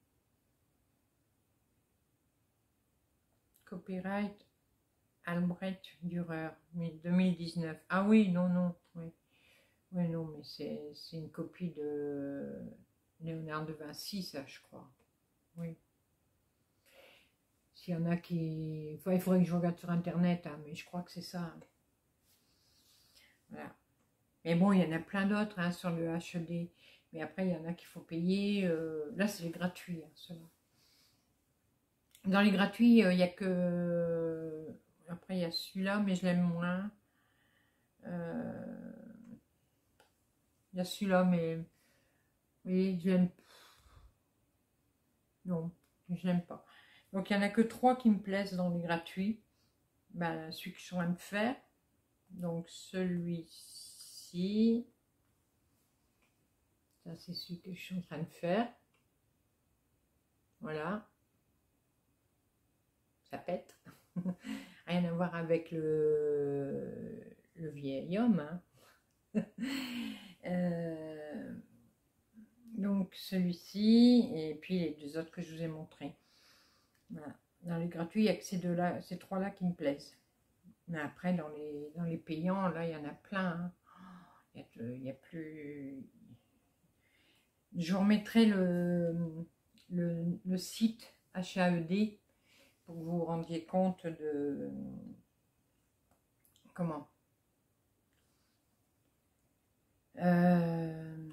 Copyright Albrecht Dürer, deux mille dix-neuf. Ah oui, non, non, oui. Oui, non, mais c'est une copie de Léonard de Vinci, ça, je crois. Oui. S'il y en a qui... Enfin, il faudrait que je regarde sur Internet, hein, mais je crois que c'est ça. Voilà. Mais bon, il y en a plein d'autres hein, sur le H D. Mais après, il y en a qu'il faut payer. Euh... Là, c'est les gratuits, hein, ceux-là. Dans les gratuits, euh, il n'y a que... Après, il y a celui-là, mais je l'aime moins. Euh... Il y a celui-là, mais... Oui, je l'aime... Non, je l'aime pas. Donc, il n'y en a que trois qui me plaisent dans les gratuits. Ben, celui que je suis en train de faire. Donc, celui-ci. Ça, c'est celui que je suis en train de faire. Voilà. Ça pète. Rien à voir avec le, le vieil homme. Hein. euh... Donc, celui-ci. Et puis, les deux autres que je vous ai montrés. Voilà. Dans les gratuits, il n'y a que ces deux-là, ces trois-là qui me plaisent. Mais après, dans les, dans les payants, là, il y en a plein. Hein. Il, y a, il y a plus... Je vous remettrai le, le, le site H A E D pour que vous vous rendiez compte de... Comment euh,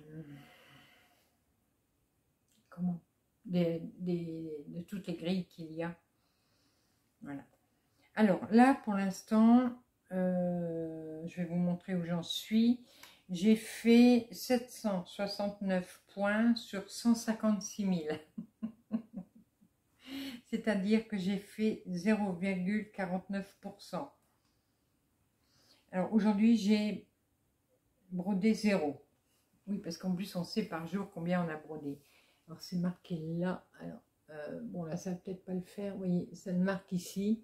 Comment des, des, de toutes les grilles qu'il y a. Voilà. Alors là, pour l'instant, euh, je vais vous montrer où j'en suis. J'ai fait sept cent soixante-neuf points sur cent cinquante-six mille. C'est-à-dire que j'ai fait zéro virgule quarante-neuf pour cent. Alors aujourd'hui, j'ai brodé zéro. Oui, parce qu'en plus, on sait par jour combien on a brodé. Alors, c'est marqué là. Alors, euh, bon, là, ça va peut-être pas le faire. Vous voyez, ça le marque ici.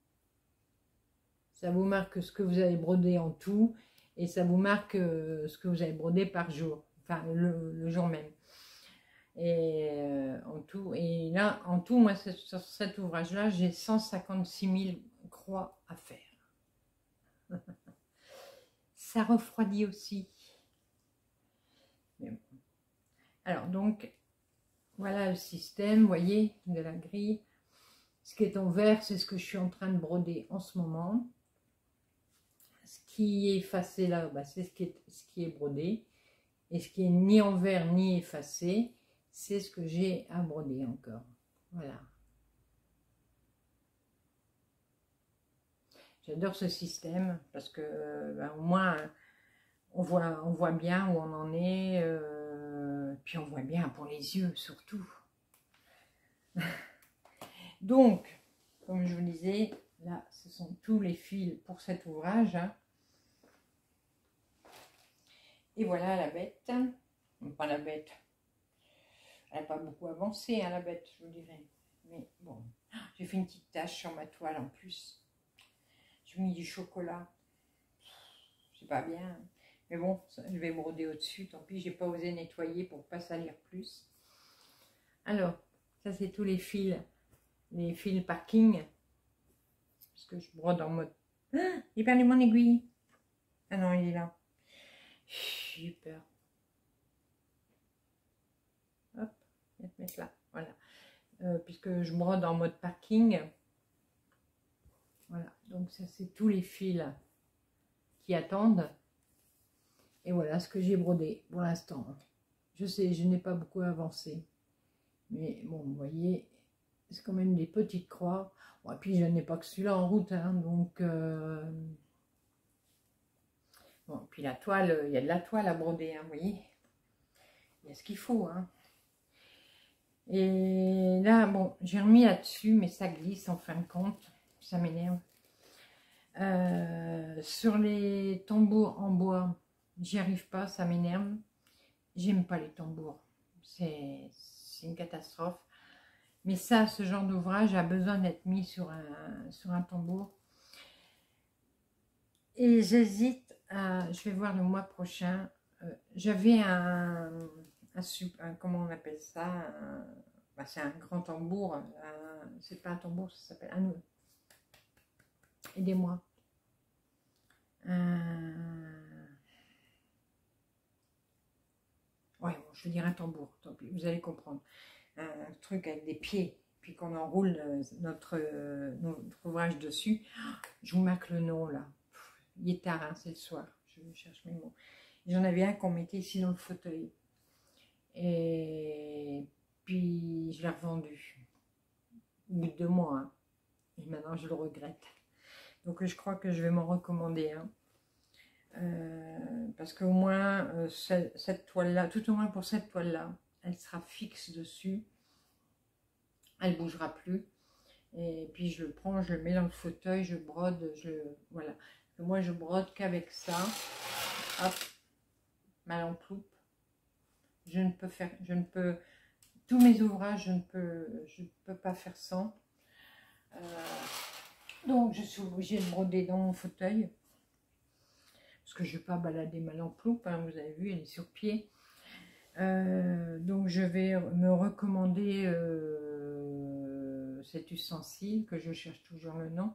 Ça vous marque ce que vous avez brodé en tout. Et ça vous marque euh, ce que vous avez brodé par jour. Enfin, le, le jour même. Et euh, en tout. Et là, en tout, moi, sur cet ouvrage-là, j'ai cent cinquante-six mille croix à faire. Ça refroidit aussi. Mais bon. Alors, donc, voilà le système, vous voyez, de la grille. Ce qui est en vert, c'est ce que je suis en train de broder en ce moment. Ce qui est effacé là, bah, c'est ce, ce qui est brodé. Et ce qui est ni en vert ni effacé, c'est ce que j'ai à broder encore. Voilà. J'adore ce système parce que bah, au moins on voit, on voit bien où on en est. Euh, puis on voit bien pour les yeux surtout. Donc, comme je vous disais, là, ce sont tous les fils pour cet ouvrage. Hein. Et voilà la bête. Pas la bête. Elle n'a pas beaucoup avancé, hein, la bête, je vous dirais. Mais bon, j'ai fait une petite tache sur ma toile en plus. J'ai mis du chocolat. C'est pas bien. Mais bon, je vais broder au-dessus. Tant pis, j'ai pas osé nettoyer pour pas salir plus. Alors, ça c'est tous les fils. Les fils parking. Parce que je brode en mode... Ah, j'ai perdu mon aiguille. Ah non, il est là. J'ai peur. Hop, je vais te mettre là. Voilà. Euh, puisque je brode en mode parking. Voilà. Donc ça, c'est tous les fils qui attendent. Et voilà ce que j'ai brodé pour l'instant. Je sais, je n'ai pas beaucoup avancé. Mais bon, vous voyez, c'est quand même des petites croix. Bon, et puis je n'ai pas que celui-là en route. Hein, donc... Euh... Bon, puis la toile, il y a de la toile à broder, hein, vous voyez. Il y a ce qu'il faut. Hein. Et là, bon, j'ai remis là-dessus, mais ça glisse en fin de compte. Ça m'énerve. Euh, sur les tambours en bois, j'y arrive pas, ça m'énerve. J'aime pas les tambours. C'est une catastrophe. Mais ça, ce genre d'ouvrage a besoin d'être mis sur un, sur un tambour. Et j'hésite à... Je vais voir le mois prochain. Euh, J'avais un, un, un... Comment on appelle ça bah, c'est un grand tambour. C'est pas un tambour, ça s'appelle un... Aidez-moi. Euh... Ouais, bon, je veux dire un tambour. Tant pis, vous allez comprendre. Un truc avec des pieds. Puis qu'on enroule notre, notre ouvrage dessus. Je vous marque le nom là. Il est tard, hein, c'est le soir. Je cherche mes mots. J'en avais un qu'on mettait ici dans le fauteuil. Et puis, je l'ai revendu. Au bout de deux mois. Hein. Et maintenant, je le regrette. Donc, je crois que je vais m'en recommander un. Hein. Euh, parce qu'au moins, euh, cette, cette toile-là, tout au moins pour cette toile-là, elle sera fixe dessus. Elle ne bougera plus. Et puis, je le prends, je le mets dans le fauteuil, je brode, je... Voilà. Moi, je brode qu'avec ça. Hop, ma lampe loupe. Je ne peux faire, je ne peux, tous mes ouvrages, je ne peux, je ne peux pas faire sans. Euh, donc, je suis obligée de broder dans mon fauteuil. Parce que je ne vais pas balader ma lampe loupe, hein, vous avez vu, elle est sur pied. Euh, donc, je vais me recommander euh, cet ustensile, que je cherche toujours le nom.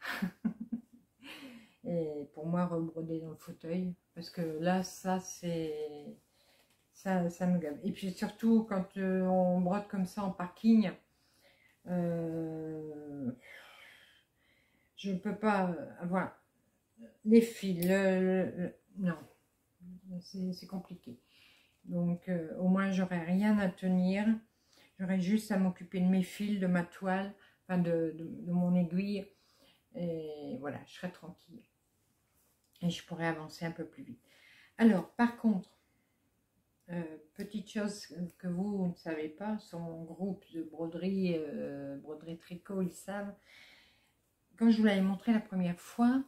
Et pour moi, rebroder dans le fauteuil. Parce que là, ça, c'est... Ça, ça me gave. Et puis surtout, quand euh, on brode comme ça en parking, Euh, je ne peux pas avoir les fils, le, le, le, non, c'est compliqué. Donc, euh, au moins, j'aurais rien à tenir. J'aurais juste à m'occuper de mes fils, de ma toile, enfin de, de, de mon aiguille. Et voilà, je serais tranquille. Et je pourrais avancer un peu plus vite. Alors, par contre, euh, petite chose que vous, vous ne savez pas, sur mon groupe de broderie, euh, broderie tricot, ils savent. Quand je vous l'avais montré la première fois,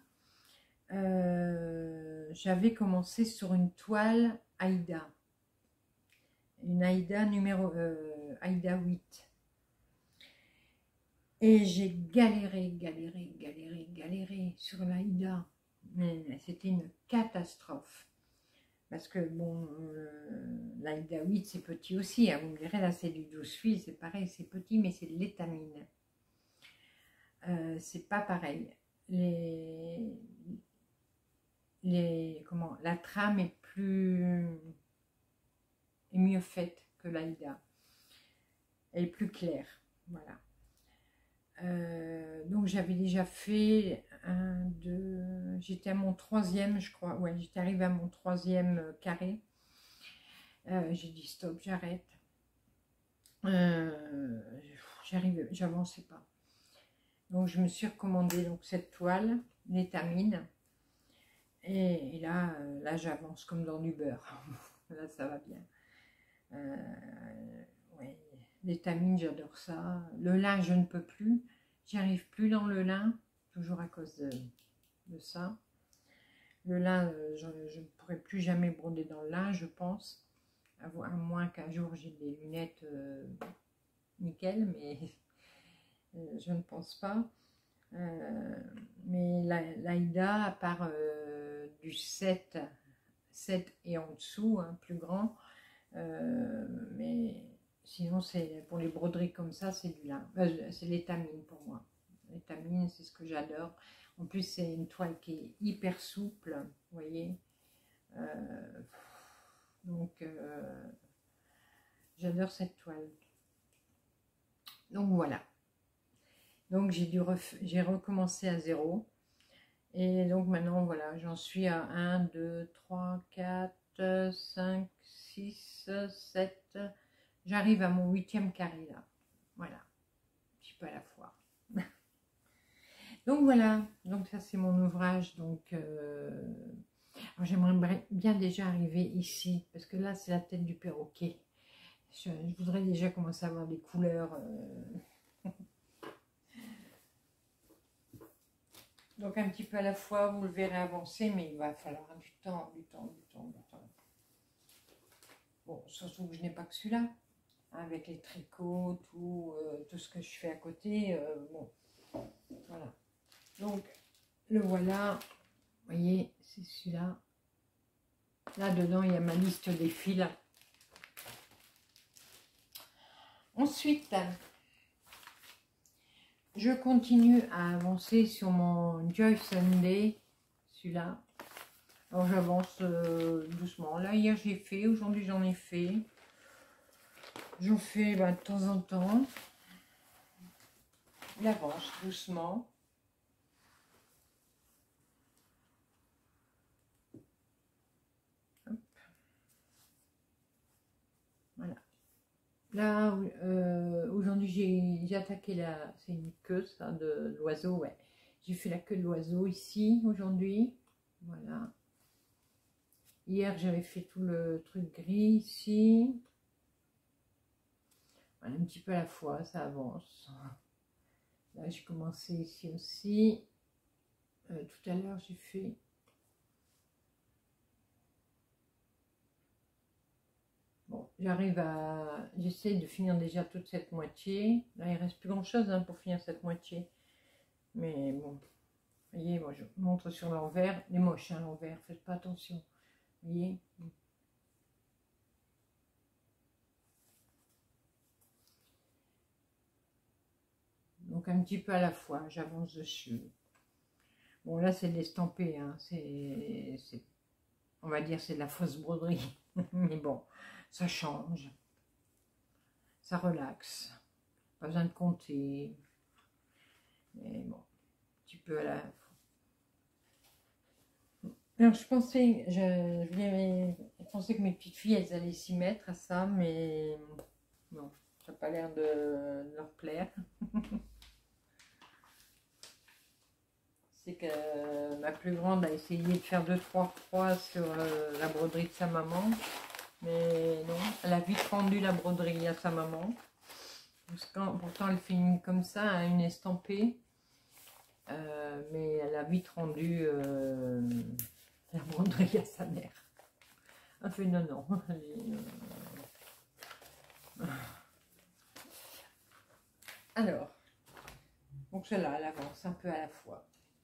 euh, j'avais commencé sur une toile Aïda. Une Aïda numéro euh, Aïda huit. Et j'ai galéré, galéré, galéré, galéré sur l'Aïda. Mais c'était une catastrophe. Parce que, bon, euh, l'Aïda huit, c'est petit aussi. Hein. Vous me direz, là, c'est du douze fils, c'est pareil, c'est petit, mais c'est de l'étamine. Euh, c'est pas pareil. Les, les, comment, la trame est plus... est mieux faite que l'Aïda. Elle est plus claire. Voilà. Euh, donc j'avais déjà fait un, deux, j'étais à mon troisième, je crois, ouais, j'étais arrivée à mon troisième carré. Euh, j'ai dit stop, j'arrête. Euh, j'arrivais, j'avançais pas. Donc je me suis recommandé donc cette toile, l'étamine, et, et là, euh, là j'avance comme dans du beurre. Là ça va bien. Euh, ouais, l'étamine, j'adore ça. Le lin, je ne peux plus. J'y arrive plus dans le lin, toujours à cause de, de ça. Le lin, euh, je, je ne pourrai plus jamais broder dans le lin, je pense. À, à moins qu'un jour j'ai des lunettes euh, nickel, mais euh, je ne pense pas. Euh, mais l'Aïda, à part euh, du sept, sept et en dessous, hein, plus grand, euh, mais sinon c'est pour les broderies comme ça, c'est du lin. Euh, c'est l'étamine pour moi. L'étamine, c'est ce que j'adore. En plus, c'est une toile qui est hyper souple, vous voyez. Euh, donc, euh, j'adore cette toile. Donc voilà. Donc j'ai dû j'ai recommencé à zéro. Et donc maintenant, voilà, j'en suis à un, deux, trois, quatre, cinq, six, sept. J'arrive à mon huitième carré là. Voilà. Un petit peu à la fois. Donc voilà. Donc ça, c'est mon ouvrage. Donc, euh... j'aimerais bien déjà arriver ici. Parce que là, c'est la tête du perroquet. Je, je voudrais déjà commencer à avoir des couleurs. Euh... Donc un petit peu à la fois, vous le verrez avancer, mais il va falloir du temps, du temps, du temps, du temps. Bon, surtout que je n'ai pas que celui-là, hein, avec les tricots, tout, euh, tout ce que je fais à côté. Euh, bon, voilà. Donc, le voilà. Vous voyez, c'est celui-là. Là-dedans, il y a ma liste des fils. Ensuite, je continue à avancer sur mon Joy Sunday, celui-là. Alors j'avance euh, doucement. Là, hier j'ai fait, aujourd'hui j'en ai fait. J'en fais bah, de temps en temps. Il avance doucement. Hop. Voilà. Là, euh, aujourd'hui j'ai attaqué la... C'est une queue, ça, de l'oiseau, ouais. J'ai fait la queue de l'oiseau ici, aujourd'hui. Voilà. Hier, j'avais fait tout le truc gris ici. Voilà, un petit peu à la fois, ça avance. Là, j'ai commencé ici aussi. Euh, tout à l'heure, j'ai fait... Bon, j'arrive à... J'essaie de finir déjà toute cette moitié. Là, il ne reste plus grand-chose hein, pour finir cette moitié. Mais bon, vous voyez, moi, je montre sur l'envers. Il est moche, hein, l'envers. Faites pas attention. Vous voyez ? Donc, un petit peu à la fois, j'avance dessus. Bon, là, c'est de l'estampé. Hein. C'est... On va dire c'est de la fausse broderie. Mais bon, ça change. Ça relaxe. Pas besoin de compter. Mais bon, un petit peu à la... Alors, je pensais, je, je voulais, je pensais que mes petites filles, elles allaient s'y mettre à ça, mais non, ça n'a pas l'air de, de leur plaire. C'est que ma plus grande a essayé de faire deux trois croix sur euh, la broderie de sa maman, mais non, elle a vite rendu la broderie à sa maman. Parce que, pourtant, elle fait une comme ça, hein, une estampée, euh, mais elle a vite rendu euh, la broderie à sa mère. Elle fait non, non. Allez, euh... Alors, donc celle-là, elle avance un peu à la fois.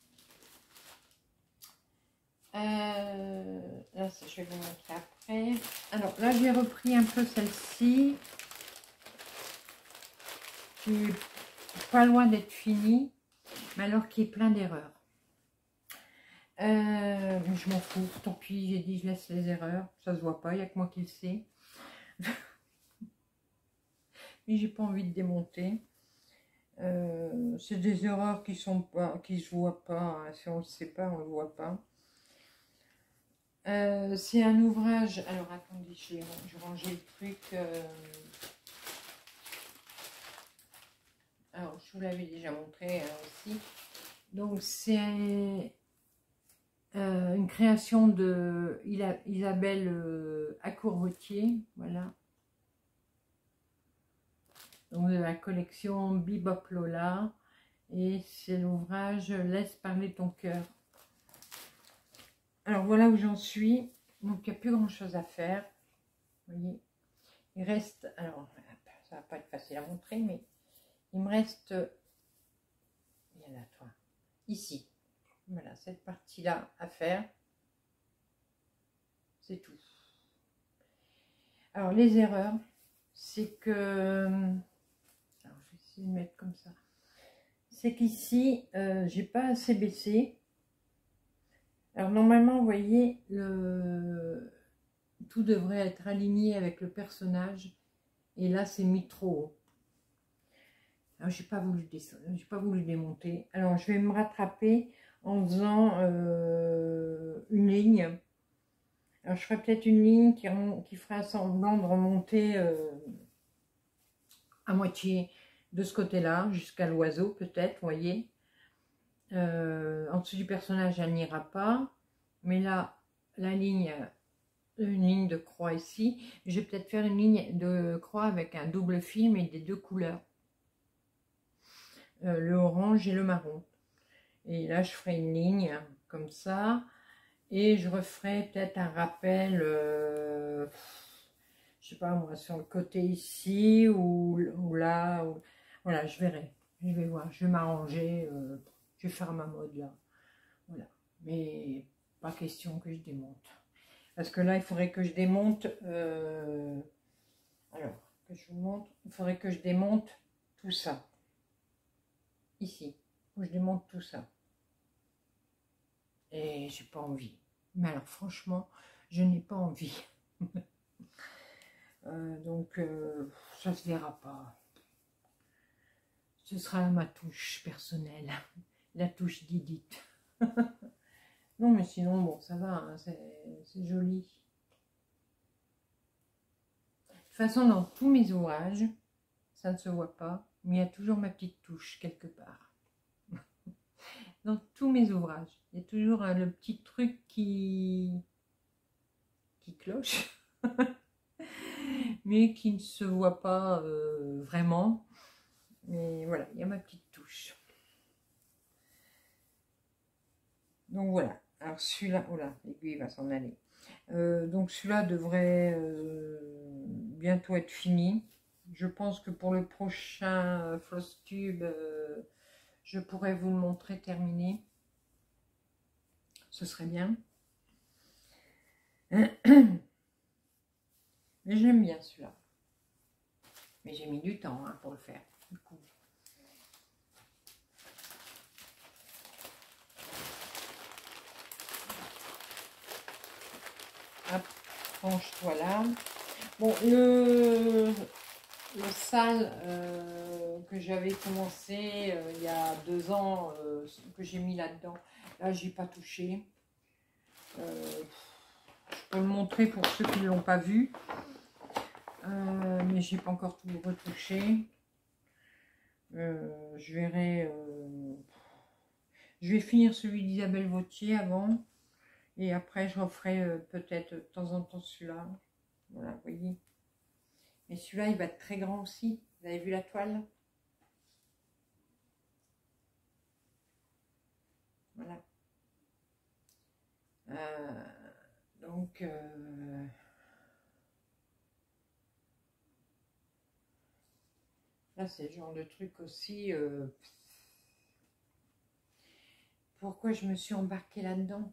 Euh, là, ça, je vais vous montrer après. Alors là, j'ai repris un peu celle-ci. Qui est pas loin d'être finie, mais alors qui est plein d'erreurs. Euh, mais je m'en fous, tant pis, j'ai dit je laisse les erreurs. Ça se voit pas, il n'y a que moi qui le sais. Mais j'ai pas envie de démonter. Euh, c'est des erreurs qui sont pas, qui se voient pas. Hein. Si on le sait pas, on le voit pas. Euh, c'est un ouvrage. Alors attendez, je vais, je vais ranger le truc. Euh, alors je vous l'avais déjà montré hein, aussi. Donc c'est euh, une création de Isabelle euh, Accourvotier, voilà. Donc de la collection Bebop Lola. Et c'est l'ouvrage Laisse parler ton cœur. Alors voilà où j'en suis. Donc il n'y a plus grand chose à faire. Vous voyez. Il reste, alors ça va pas être facile à montrer, mais il me reste, il y en a toi, ici. Voilà, cette partie-là à faire. C'est tout. Alors les erreurs, c'est que, alors je vais essayer de mettre comme ça. C'est qu'ici, euh, j'ai pas assez baissé. Alors normalement, vous voyez, le... tout devrait être aligné avec le personnage. Et là, c'est mis trop haut. Alors, j'ai pas voulu descendre, j'ai pas voulu démonter. Alors, je vais me rattraper en faisant euh, une ligne. Alors, je ferai peut-être une ligne qui, qui fera semblant de remonter euh, à moitié de ce côté-là, jusqu'à l'oiseau, peut-être, vous voyez. Euh, en dessous du personnage, elle n'ira pas. Mais là, la ligne, une ligne de croix ici. Je vais peut-être faire une ligne de croix avec un double film et des deux couleurs. Euh, le orange et le marron. Et là, je ferai une ligne comme ça. Et je referai peut-être un rappel, euh, je sais pas moi, sur le côté ici ou, ou là. Ou, voilà, je verrai. Je vais voir. Je vais m'arranger. Euh, je vais faire ma mode là. Voilà. Mais pas question que je démonte. Parce que là, il faudrait que je démonte. Euh, alors, que je vous montre. Il faudrait que je démonte tout ça. Ici. Où je démonte tout ça. Et j'ai pas envie. Mais alors, franchement, je n'ai pas envie. euh, donc, euh, ça se verra pas. Ce sera ma touche personnelle. La touche d'Edith. Non, mais sinon, bon, ça va, hein, c'est joli. De toute façon, dans tous mes ouvrages, ça ne se voit pas, mais il y a toujours ma petite touche quelque part. Dans tous mes ouvrages, il y a toujours hein, le petit truc qui, qui cloche, mais qui ne se voit pas euh, vraiment. Mais voilà, il y a ma petite touche. Donc voilà. Alors celui-là, oh là, l'aiguille va s'en aller. Euh, donc celui-là devrait euh, bientôt être fini. Je pense que pour le prochain floss tube, euh, je pourrais vous le montrer terminé. Ce serait bien. Mais j'aime bien celui-là. Mais j'ai mis du temps hein, pour le faire. Du coup. Hop, range-toi là. Bon, le, le sale, euh, donc j'avais commencé euh, il y a deux ans, euh, que j'ai mis là-dedans. Là, j'ai pas touché. Euh, je peux le montrer pour ceux qui ne l'ont pas vu. Euh, mais j'ai pas encore tout retouché. Euh, je verrai. Euh, je vais finir celui d'Isabelle Vautier avant. Et après, je referai euh, peut-être de temps en temps celui-là. Voilà, vous voyez. Mais celui-là, il va être très grand aussi. Vous avez vu la toile? Voilà. Euh, donc, euh, là, c'est le genre de truc aussi. Euh, pourquoi je me suis embarquée là-dedans?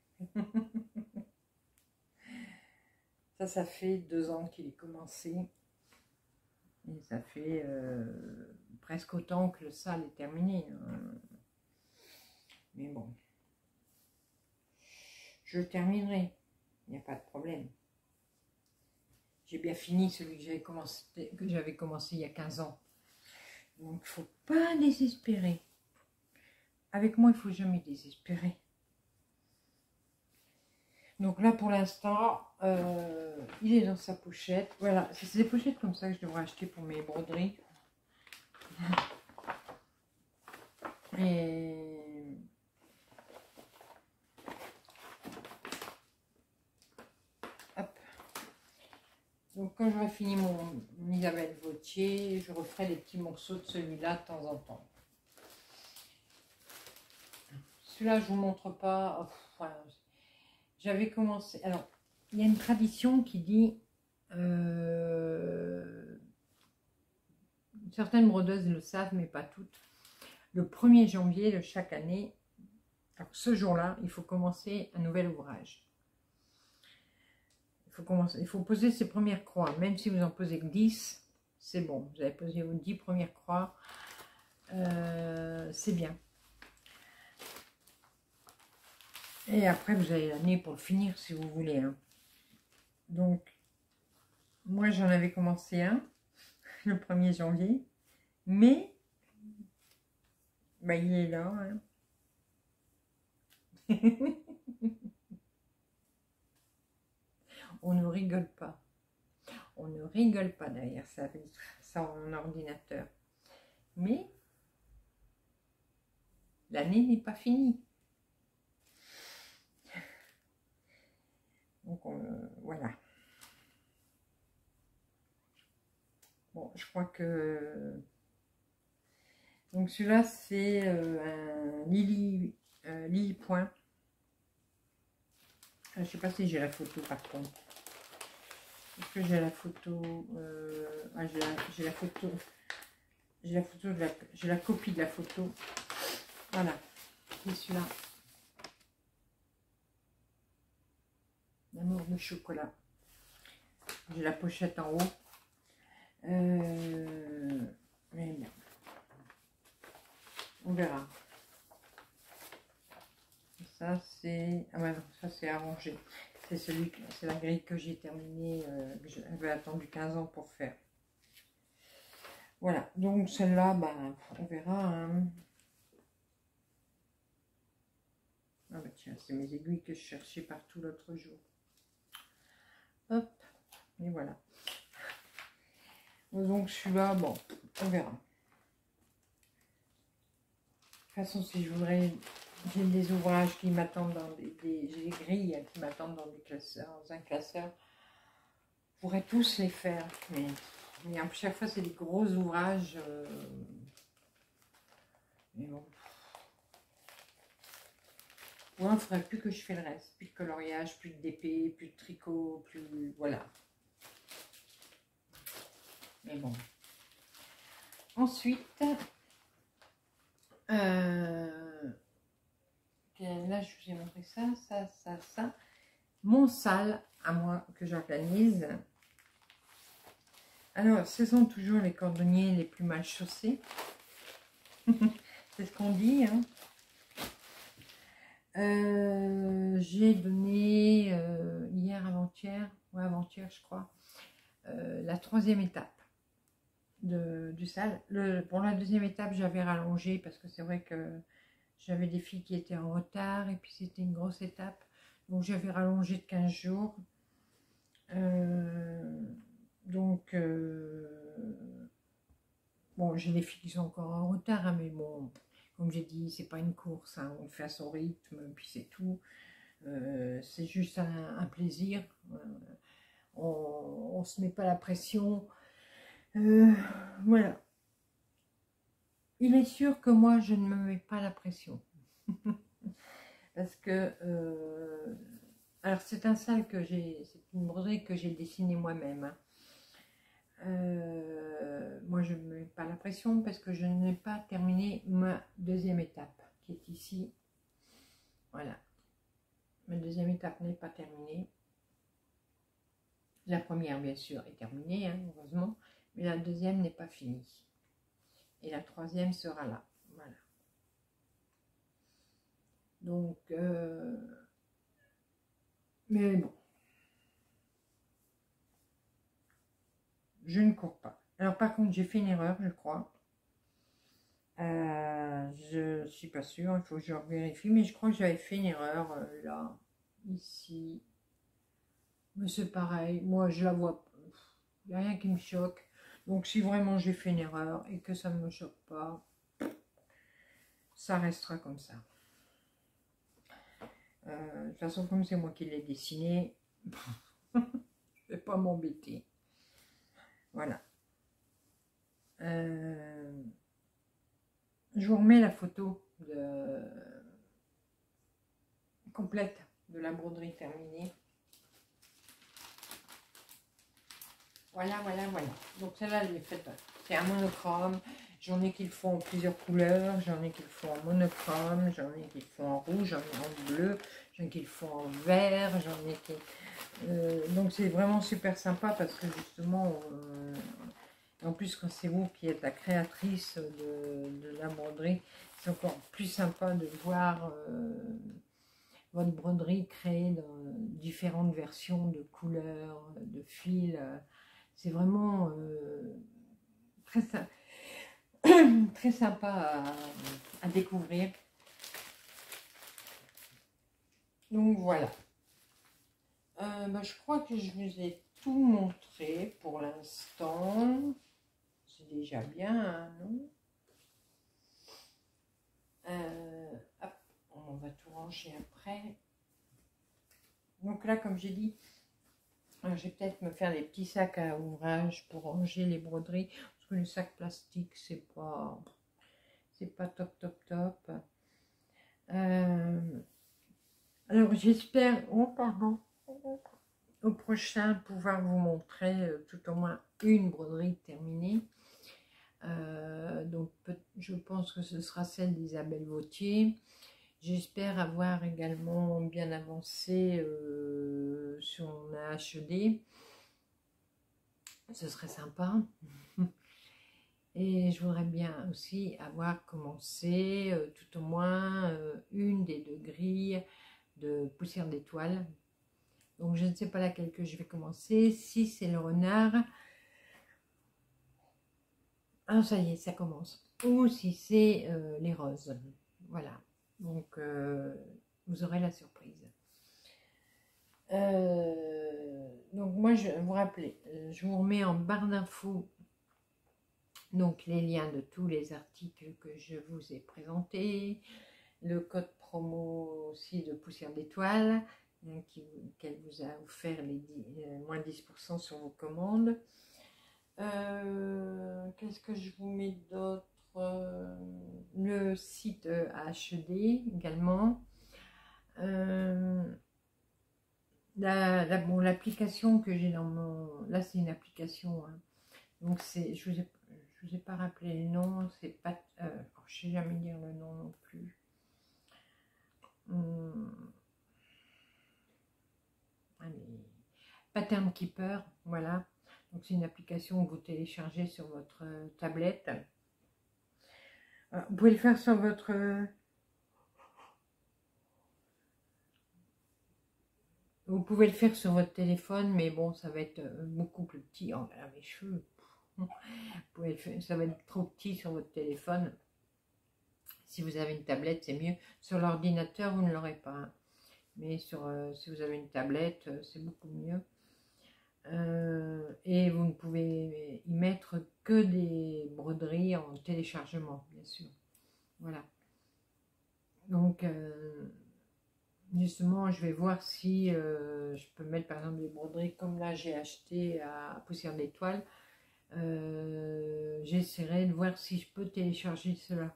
Ça, ça fait deux ans qu'il est commencé. Et ça fait euh, presque autant que le sale est terminé. Hein. Mais bon. Je le terminerai. Il n'y a pas de problème. J'ai bien fini celui que j'avais commencé, que j'avais commencé il y a quinze ans. Donc, il ne faut pas désespérer. Avec moi, il ne faut jamais désespérer. Donc là, pour l'instant, euh, il est dans sa pochette. Voilà, c'est des pochettes comme ça que je devrais acheter pour mes broderies. Et... hop. Donc quand j'aurai fini mon, mon Isabelle Vautier, je referai des petits morceaux de celui-là de temps en temps. Celui-là, je ne vous montre pas. Oh, voilà. J'avais commencé... Alors, il y a une tradition qui dit... Euh, certaines brodeuses le savent, mais pas toutes. Le premier janvier de chaque année, alors ce jour-là, il faut commencer un nouvel ouvrage. Il faut, commencer, il faut poser ses premières croix. Même si vous en posez que dix, c'est bon. Vous avez posé vos dix premières croix. Euh, c'est bien. Et après, vous avez l'année pour le finir si vous voulez. Hein. Donc, moi, j'en avais commencé un le premier janvier. Mais, bah, il est là. Hein. On ne rigole pas. On ne rigole pas derrière sa vitre, son ordinateur. Mais, l'année n'est pas finie. Donc, on, euh, voilà. Bon, je crois que... Donc, celui-là, c'est euh, un Lily, euh, Lily Point. Je ne sais pas si j'ai la photo, par contre. Est-ce que j'ai la photo euh, ah, j'ai la, la photo. J'ai la photo, de la, j'ai la copie de la photo. Voilà. Et celui-là. L'amour de chocolat. J'ai la pochette en haut. Euh, mais bien. On verra. Ça c'est. Ah ouais, non, ça c'est arrangé. C'est celui, c'est la grille que j'ai terminée, euh, que j'avais attendu quinze ans pour faire. Voilà, donc celle-là, ben, on verra. Hein. Ah bah tiens, c'est mes aiguilles que je cherchais partout l'autre jour. Hop, et voilà. Donc celui-là, bon, on verra. De toute façon, si je voudrais, j'ai des ouvrages qui m'attendent dans des, des j'ai des grilles qui m'attendent dans des classeurs, dans un classeur. Je pourrais tous les faire, mais, mais à chaque fois c'est des gros ouvrages. Euh, mais bon. Moi, il ne faudrait plus que je fais le reste. Plus de coloriage, plus de D P, plus de tricot, plus... Voilà. Mais bon. Ensuite, euh, là, je vous ai montré ça, ça, ça, ça. Mon salle, à moi, que j'organise. Alors, ce sont toujours les cordonniers les plus mal chaussés. C'est ce qu'on dit, hein. Euh, j'ai donné euh, hier, avant-hier, ou avant-hier, je crois, euh, la troisième étape. de, du sale. Le, pour la deuxième étape, j'avais rallongé parce que c'est vrai que j'avais des filles qui étaient en retard et puis c'était une grosse étape. Donc j'avais rallongé de quinze jours. Euh, donc, euh, bon, j'ai des filles qui sont encore en retard, hein, mais bon, comme j'ai dit, c'est pas une course, hein, on le fait à son rythme, puis c'est tout. Euh, c'est juste un, un plaisir. Euh, on ne se met pas la pression. Euh, voilà. Il est sûr que moi, je ne me mets pas la pression. Parce que, euh, alors c'est un sale que j'ai, c'est une broderie que j'ai dessinée moi-même. Hein. Euh, moi, je ne me mets pas la pression parce que je n'ai pas terminé ma deuxième étape, qui est ici. Voilà. Ma deuxième étape n'est pas terminée. La première, bien sûr, est terminée, hein, heureusement. Mais la deuxième n'est pas finie. Et la troisième sera là. Voilà. Donc, euh, mais bon. Je ne cours pas. Alors, par contre, j'ai fait une erreur, je crois. Euh, je ne suis pas sûre, il faut que je vérifie. Mais je crois que j'avais fait une erreur, euh, là, ici. Mais c'est pareil. Moi, je la vois pas. Il n'y a rien qui me choque. Donc, si vraiment j'ai fait une erreur et que ça ne me choque pas, ça restera comme ça. Euh, de toute façon, comme c'est moi qui l'ai dessiné, je ne vais pas m'embêter. Voilà. Euh, je vous remets la photo de... complète de la broderie terminée. Voilà, voilà, voilà. Donc celle-là, elle est faite. C'est un monochrome. J'en ai qui le font en plusieurs couleurs. J'en ai qui le font en monochrome. J'en ai qui le font en rouge. J'en ai en bleu. J'en ai qui le font en vert. J'en ai qui... Euh, donc c'est vraiment super sympa parce que justement... Euh, en plus, quand c'est vous qui êtes la créatrice de, de la broderie, c'est encore plus sympa de voir euh, votre broderie créée dans différentes versions de couleurs, de fils. C'est vraiment euh, très, très sympa à, à découvrir. Donc voilà. Euh, bah, je crois que je vous ai tout montré pour l'instant. C'est déjà bien, hein, non? Euh, hop, on va tout ranger après. Donc là, comme j'ai dit, je vais peut-être me faire des petits sacs à ouvrage pour ranger les broderies. Parce que les sacs plastiques, c'est pas, c'est pas top, top, top. Euh, alors j'espère, oh pardon, au prochain pouvoir vous montrer euh, tout au moins une broderie terminée. Euh, donc je pense que ce sera celle d'Isabelle Vautier. J'espère avoir également bien avancé euh, sur mon H E D. Ce serait sympa. Et je voudrais bien aussi avoir commencé euh, tout au moins euh, une des deux grilles de poussière d'étoiles. Donc je ne sais pas laquelle que je vais commencer. Si c'est le renard, ah ça y est, ça commence. Ou si c'est euh, les roses. Voilà. Donc euh, vous aurez la surprise. Euh, donc moi je vous rappelez, je vous remets en barre d'infos donc les liens de tous les articles que je vous ai présentés, le code promo aussi de poussière d'étoiles qui qu'elle vous a offert les dix, euh, moins dix pour cent sur vos commandes. Euh, Qu'est-ce que je vous mets d'autre? euh, Le site euh, H D également. Euh, la, la, bon, l'application que j'ai dans mon... Là, c'est une application. Hein. Donc, c'est... Je vous ai, je vous ai pas rappelé le nom. C'est pas... Euh, oh, je sais jamais dire le nom non plus. Hum, allez. Pattern Keeper, voilà. Donc, c'est une application que vous téléchargez sur votre euh, tablette. Euh, vous pouvez le faire sur votre... Euh, Vous pouvez le faire sur votre téléphone, mais bon, ça va être beaucoup plus petit. Oh là là, mes cheveux. Vous pouvez le faire, ça va être trop petit sur votre téléphone. Si vous avez une tablette, c'est mieux. Sur l'ordinateur, vous ne l'aurez pas. Hein. Mais sur, euh, si vous avez une tablette, euh, c'est beaucoup mieux. Euh, et vous ne pouvez y mettre que des broderies en téléchargement, bien sûr. Voilà. Donc, euh, justement, je vais voir si euh, je peux mettre par exemple des broderies comme là j'ai acheté à Poussière d'étoiles. Euh, J'essaierai de voir si je peux télécharger cela.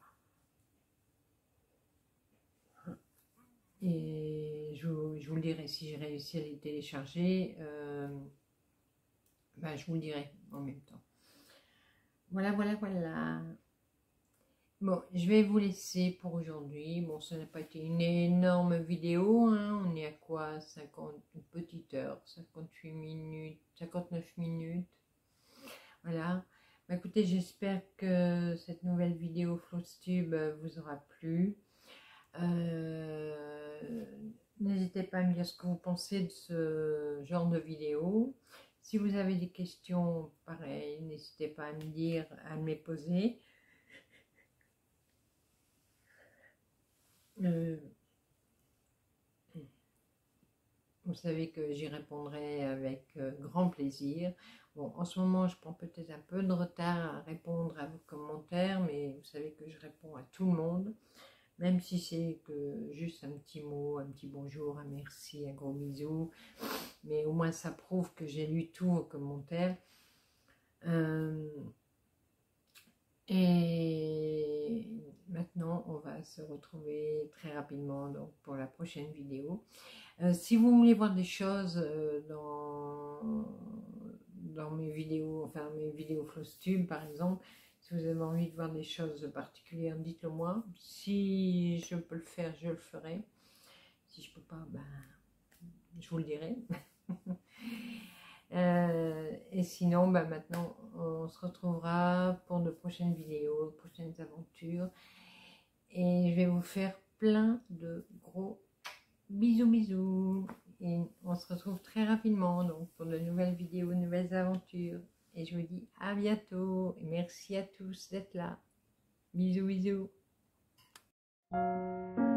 Et je vous, je vous le dirai si j'ai réussi à les télécharger. Euh, ben, je vous le dirai en même temps. Voilà, voilà, voilà. Bon, je vais vous laisser pour aujourd'hui. Bon, ça n'a pas été une énorme vidéo. Hein. On est à quoi? cinquante, une petite heure, cinquante-huit minutes, cinquante-neuf minutes. Voilà. Bah, écoutez, j'espère que cette nouvelle vidéo Flowtube vous aura plu. Euh, N'hésitez pas à me dire ce que vous pensez de ce genre de vidéo. Si vous avez des questions, pareil, n'hésitez pas à me dire, à me les poser. Euh, vous savez que j'y répondrai avec euh, grand plaisir. Bon, en ce moment, je prends peut-être un peu de retard à répondre à vos commentaires, mais vous savez que je réponds à tout le monde. Même si c'est que juste un petit mot, un petit bonjour, un merci, un gros bisou. Mais au moins ça prouve que j'ai lu tous vos commentaires. Euh, et maintenant, on va se retrouver très rapidement donc, pour la prochaine vidéo. Euh, si vous voulez voir des choses euh, dans, dans mes vidéos, enfin mes vidéos Flowtube par exemple, si vous avez envie de voir des choses particulières, dites-le moi. Si je peux le faire, je le ferai. Si je peux pas, ben, je vous le dirai. euh, et sinon, ben, maintenant, on se retrouvera pour de prochaines vidéos, de prochaines aventures. Et je vais vous faire plein de gros bisous, bisous. Et on se retrouve très rapidement donc, pour de nouvelles vidéos, de nouvelles aventures. Et je vous dis à bientôt. Et merci à tous d'être là. Bisous, bisous.